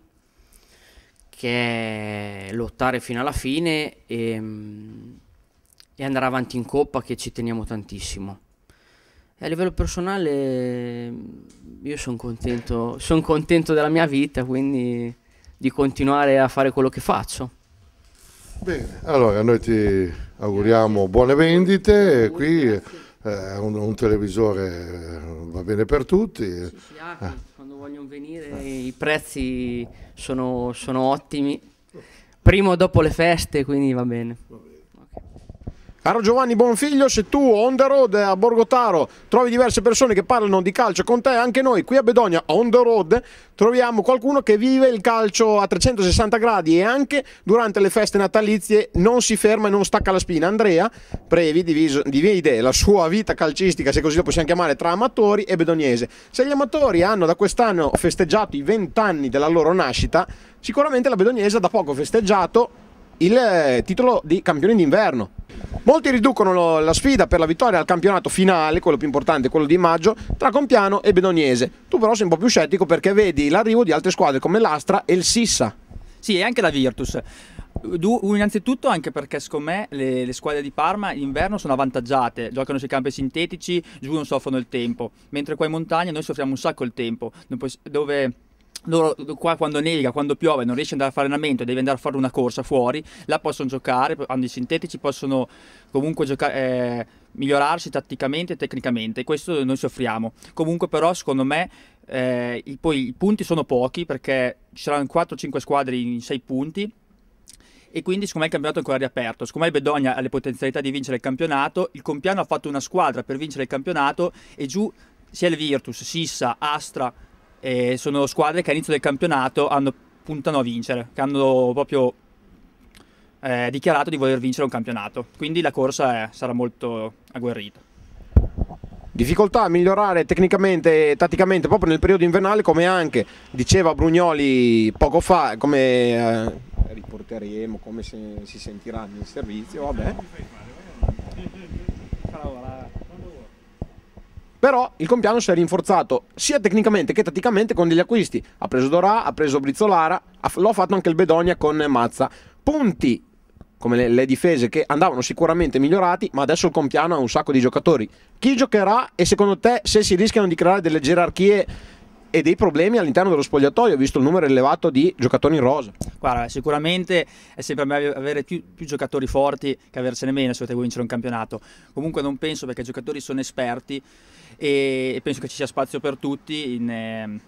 che è lottare fino alla fine e, e andare avanti in Coppa, che ci teniamo tantissimo. E a livello personale io sono contento, son contento della mia vita, quindi di continuare a fare quello che faccio. Bene, allora noi ti auguriamo buone vendite, qui eh, un, un televisore va bene per tutti. Sì, sì, apri, eh. Quando vogliono venire i prezzi sono, sono ottimi, prima o dopo le feste, quindi va bene. Caro Giovanni Bonfiglio, se tu on the road a Borgotaro trovi diverse persone che parlano di calcio con te, anche noi qui a Bedonia on the road troviamo qualcuno che vive il calcio a trecentosessanta gradi e anche durante le feste natalizie non si ferma e non stacca la spina. Andrea Previ diviso, divide la sua vita calcistica, se così lo possiamo chiamare, tra amatori e bedoniese. Se gli amatori hanno da quest'anno festeggiato i vent'anni della loro nascita, sicuramente la bedoniese ha da poco festeggiato il titolo di campioni d'inverno. Molti riducono la sfida per la vittoria al campionato finale, quello più importante, quello di maggio, tra Compiano e Bedoniese. Tu però sei un po' più scettico perché vedi l'arrivo di altre squadre come l'Astra e il Sissa. Sì, e anche la Virtus. Du, innanzitutto anche perché secondo me le, le squadre di Parma in inverno sono avvantaggiate, giocano sui campi sintetici, giù non soffrono il tempo, mentre qua in montagna noi soffriamo un sacco il tempo, dove loro qua quando nevica, quando piove, non riesci ad andare a fare allenamento e devi andare a fare una corsa fuori, là possono giocare, hanno i sintetici, possono comunque giocare, eh, migliorarsi tatticamente e tecnicamente, questo noi soffriamo. Comunque però secondo me eh, i, poi i punti sono pochi, perché ci saranno quattro cinque squadre in sei punti, e quindi secondo me il campionato è ancora riaperto. Secondo me il Bedonia ha le potenzialità di vincere il campionato, il Compiano ha fatto una squadra per vincere il campionato, e giù sia il Virtus, Sissa, Astra, eh, sono squadre che all'inizio del campionato hanno, puntano a vincere, che hanno proprio eh, dichiarato di voler vincere un campionato, quindi la corsa è, sarà molto agguerrita. Difficoltà a migliorare tecnicamente e tatticamente proprio nel periodo invernale, come anche diceva Brugnoli poco fa, come eh, riporteremo, come se, si sentirà nel servizio, vabbè. Però il Compiano si è rinforzato sia tecnicamente che tatticamente con degli acquisti. Ha preso Dorà, ha preso Brizzolara, lo ha fatto anche il Bedonia con Mazza. Punti come le, le difese che andavano sicuramente migliorati, ma adesso il Compiano ha un sacco di giocatori. Chi giocherà, e secondo te se si rischiano di creare delle gerarchie e dei problemi all'interno dello spogliatoio, visto il numero elevato di giocatori in rosa? Guarda, sicuramente è sempre meglio avere più, più giocatori forti che aversene meno se vuoi vincere un campionato. Comunque non penso, perché i giocatori sono esperti e, e penso che ci sia spazio per tutti in, eh,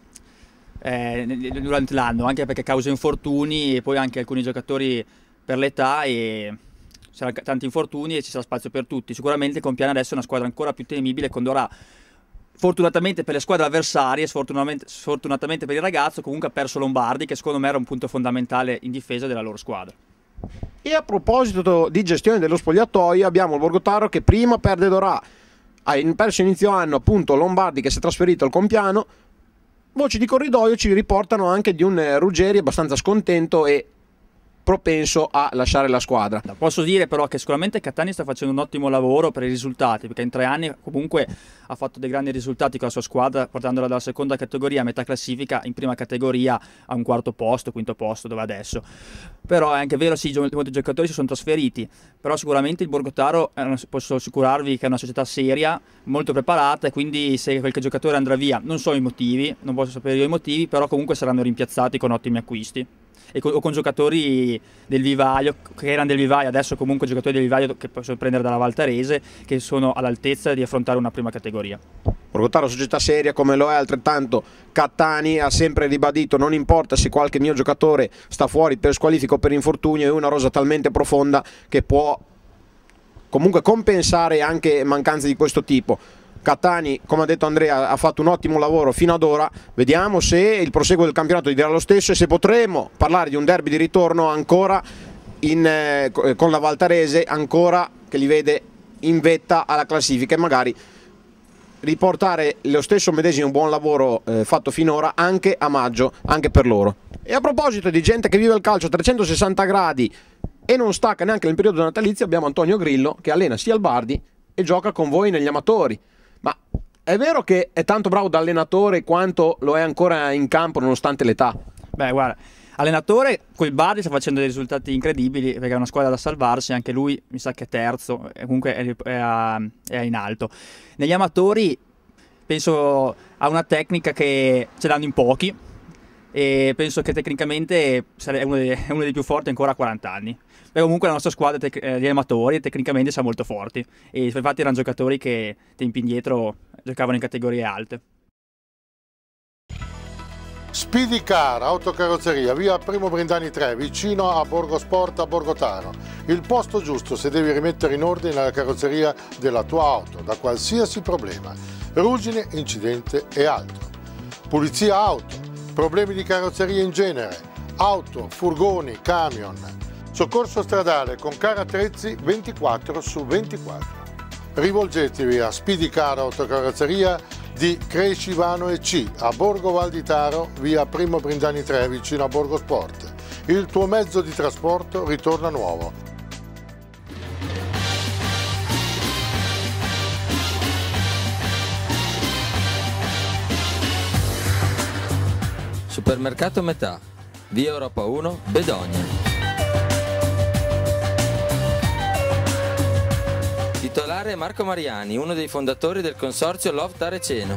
eh, durante l'anno, anche perché causa infortuni e poi anche alcuni giocatori per l'età, e saranno tanti infortuni e ci sarà spazio per tutti. Sicuramente il Compiano adesso è una squadra ancora più temibile, con Dorà, fortunatamente per le squadre avversarie, sfortunatamente, sfortunatamente per il ragazzo, comunque ha perso Lombardi, che secondo me era un punto fondamentale in difesa della loro squadra. E a proposito di gestione dello spogliatoio, abbiamo il Borgotaro che prima perde Dorà, ha perso inizio anno appunto Lombardi che si è trasferito al Compiano. Voci di corridoio ci riportano anche di un Ruggeri abbastanza scontento e propenso a lasciare la squadra. Posso dire però che sicuramente Catania sta facendo un ottimo lavoro per i risultati, perché in tre anni comunque ha fatto dei grandi risultati con la sua squadra, portandola dalla seconda categoria a metà classifica in prima categoria a un quarto posto, quinto posto dove adesso. Però è anche vero, sì, molti giocatori si sono trasferiti, però sicuramente il Borgotaro una, posso assicurarvi che è una società seria, molto preparata, e quindi se qualche giocatore andrà via, non so i motivi, non posso sapere io i motivi, però comunque saranno rimpiazzati con ottimi acquisti. E con, o con giocatori del vivaio, che erano del vivaio, adesso comunque giocatori del vivaio che possono prendere dalla Valtarese, che sono all'altezza di affrontare una prima categoria. Borgotaro, società seria come lo è altrettanto Catania, ha sempre ribadito: non importa se qualche mio giocatore sta fuori per squalifica o per infortunio, è una rosa talmente profonda che può comunque compensare anche mancanze di questo tipo. Catani, come ha detto Andrea, ha fatto un ottimo lavoro fino ad ora. Vediamo se il proseguo del campionato dirà lo stesso e se potremo parlare di un derby di ritorno ancora in, eh, con la Valtarese, ancora che li vede in vetta alla classifica, e magari riportare lo stesso medesimo buon lavoro eh, fatto finora anche a maggio, anche per loro. E a proposito di gente che vive il calcio a trecentosessanta gradi e non stacca neanche nel periodo natalizio, abbiamo Antonio Grillo che allena sia il Bardi e gioca con voi negli amatori. Ma è vero che è tanto bravo da allenatore quanto lo è ancora in campo nonostante l'età? Beh, guarda, allenatore col Bardi sta facendo dei risultati incredibili, perché è una squadra da salvarsi, anche lui mi sa che è terzo, comunque è, è, a, è in alto. Negli amatori penso ha una tecnica che ce l'hanno in pochi, e penso che tecnicamente è uno dei, è uno dei più forti ancora a quaranta anni. Beh, comunque la nostra squadra di amatori tecnicamente siamo molto forti, e infatti erano giocatori che tempi indietro giocavano in categorie alte. Speedy Car, autocarrozzeria, via Primo Brindani tre, vicino a Borgo Sport a Borgotaro. Il posto giusto se devi rimettere in ordine la carrozzeria della tua auto, da qualsiasi problema, ruggine, incidente e altro. Pulizia auto, problemi di carrozzeria in genere, auto, furgoni, camion. Soccorso stradale con Car Attrezzi ventiquattro su ventiquattro. Rivolgetevi a Speedy Car Autocarrozzeria di Crescivano e C a Borgo Val di Taro, via Primo Brindani tre, vicino a Borgo Sport. Il tuo mezzo di trasporto ritorna nuovo. Supermercato Metà, via Europa uno, Bedonia. Titolare Marco Mariani, uno dei fondatori del consorzio Love Tareceno.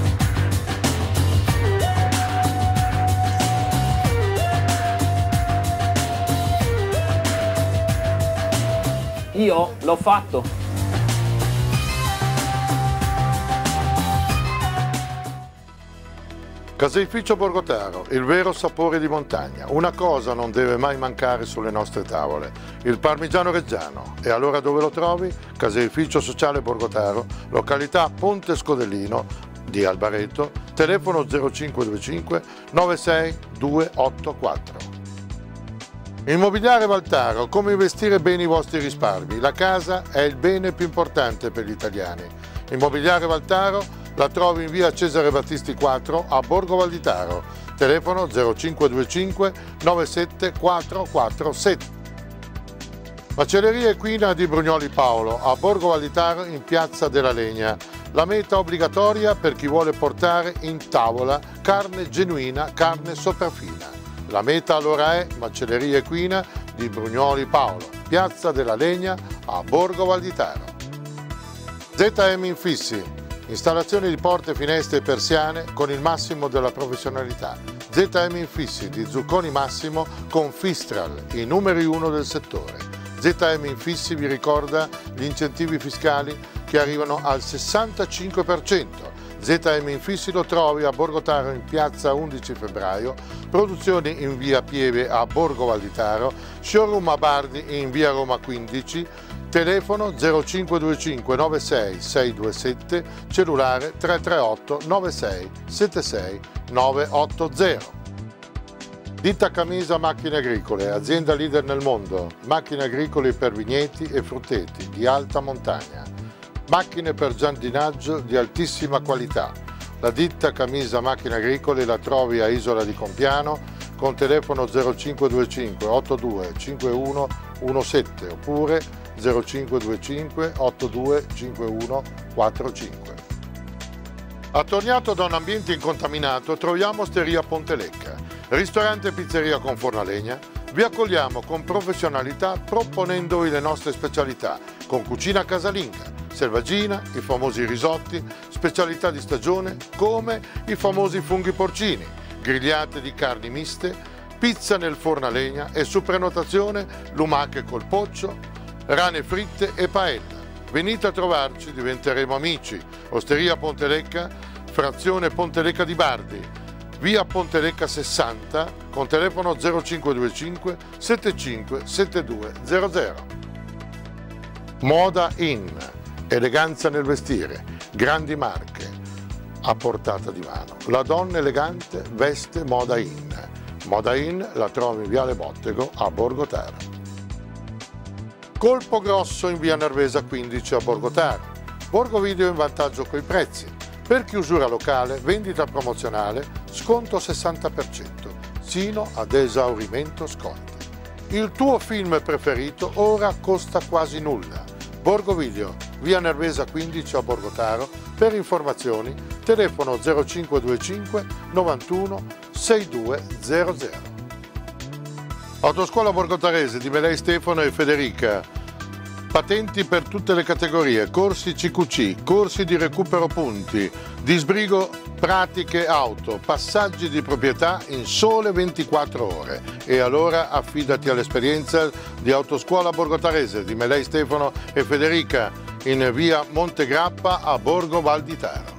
Io l'ho fatto. Caseificio Borgotaro, il vero sapore di montagna. Una cosa non deve mai mancare sulle nostre tavole, il parmigiano reggiano. E allora dove lo trovi? Caseificio Sociale Borgotaro, località Ponte Scodellino di Albareto, telefono zero cinque due cinque nove sei due otto quattro. Immobiliare Valtaro, come investire bene i vostri risparmi. La casa è il bene più importante per gli italiani. Immobiliare Valtaro la trovi in via Cesare Battisti quattro a Borgo Valditaro, telefono zero cinque due cinque nove sette quattro quattro sette. Macelleria Equina di Brugnoli Paolo a Borgo Valditaro in Piazza della Legna. La meta obbligatoria per chi vuole portare in tavola carne genuina, carne sopraffina. La meta allora è Macelleria Equina di Brugnoli Paolo, Piazza della Legna a Borgo Valditaro. Z M Infissi, installazione di porte, finestre e persiane con il massimo della professionalità. Z M Infissi di Zucconi Massimo con Fistral, i numeri uno del settore. Z M Infissi vi ricorda gli incentivi fiscali che arrivano al sessantacinque per cento. Z M Infissi lo trovi a Borgotaro in piazza undici febbraio, produzioni in via Pieve a Borgo Valditaro, showroom a Bardi in via Roma quindici, telefono zero cinque due cinque nove sei sei due sette, cellulare tre tre otto nove sei sette sei nove otto zero. Ditta Camisa Macchine Agricole, azienda leader nel mondo, macchine agricole per vigneti e frutteti di alta montagna. Macchine per giardinaggio di altissima qualità. La ditta Camisa Macchine Agricole la trovi a Isola di Compiano con telefono zero cinque due cinque otto due cinque uno uno sette oppure zero cinque due cinque otto due cinque uno quattro cinque. Attorniato da un ambiente incontaminato troviamo Osteria Pontelecca, ristorante e pizzeria con forno a legna. Vi accogliamo con professionalità proponendovi le nostre specialità con cucina casalinga, selvaggina, i famosi risotti, specialità di stagione come i famosi funghi porcini, grigliate di carni miste, pizza nel forno a legna e su prenotazione lumache col poccio, rane fritte e paella. Venite a trovarci, diventeremo amici. Osteria Pontelecca, frazione Pontelecca di Bardi, via Pontelecca sessanta con telefono zero cinque due cinque sette cinque sette due zero zero. Moda In, eleganza nel vestire, grandi marche a portata di mano. La donna elegante veste Moda In. Moda In la trovi in Viale Bottego a Borgotaro. Colpo grosso in via Nervesa quindici a Borgotaro. Borgo Video in vantaggio coi prezzi. Per chiusura locale, vendita promozionale, sconto sessanta per cento, sino ad esaurimento sconti. Il tuo film preferito ora costa quasi nulla. Borgo Video, via Nervesa quindici a Borgotaro. Per informazioni, telefono zero cinque due cinque novantuno sessantadue zero zero. Autoscuola Borgotarese di Melei Stefano e Federica. Patenti per tutte le categorie, corsi C Q C, corsi di recupero punti, disbrigo pratiche auto, passaggi di proprietà in sole ventiquattro ore. E allora affidati all'esperienza di Autoscuola Borgotarese di Melei Stefano e Federica in via Montegrappa a Borgo Valditaro.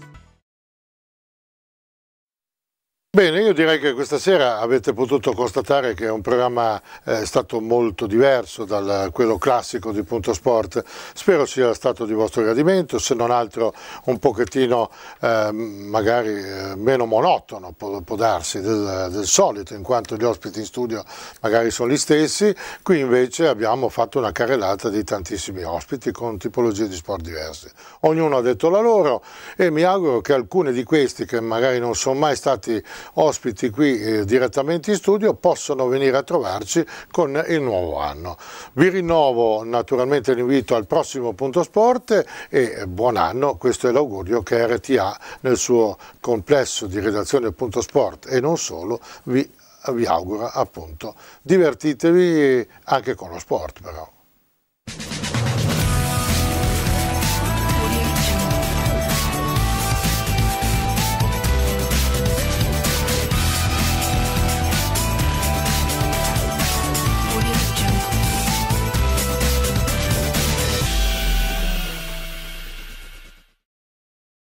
Bene, io direi che questa sera avete potuto constatare che è un programma eh, stato molto diverso da quello classico di Punto Sport. Spero sia stato di vostro gradimento, se non altro un pochettino eh, magari eh, meno monotono, può, può darsi, del, del solito, in quanto gli ospiti in studio magari sono gli stessi. Qui invece abbiamo fatto una carrellata di tantissimi ospiti con tipologie di sport diverse. Ognuno ha detto la loro e mi auguro che alcuni di questi, che magari non sono mai stati ospiti qui eh, direttamente in studio, possono venire a trovarci con il nuovo anno. Vi rinnovo naturalmente l'invito al prossimo Punto Sport e buon anno, questo è l'augurio che R T A nel suo complesso di redazione Punto Sport e non solo vi, vi augura appunto. Divertitevi anche con lo sport però.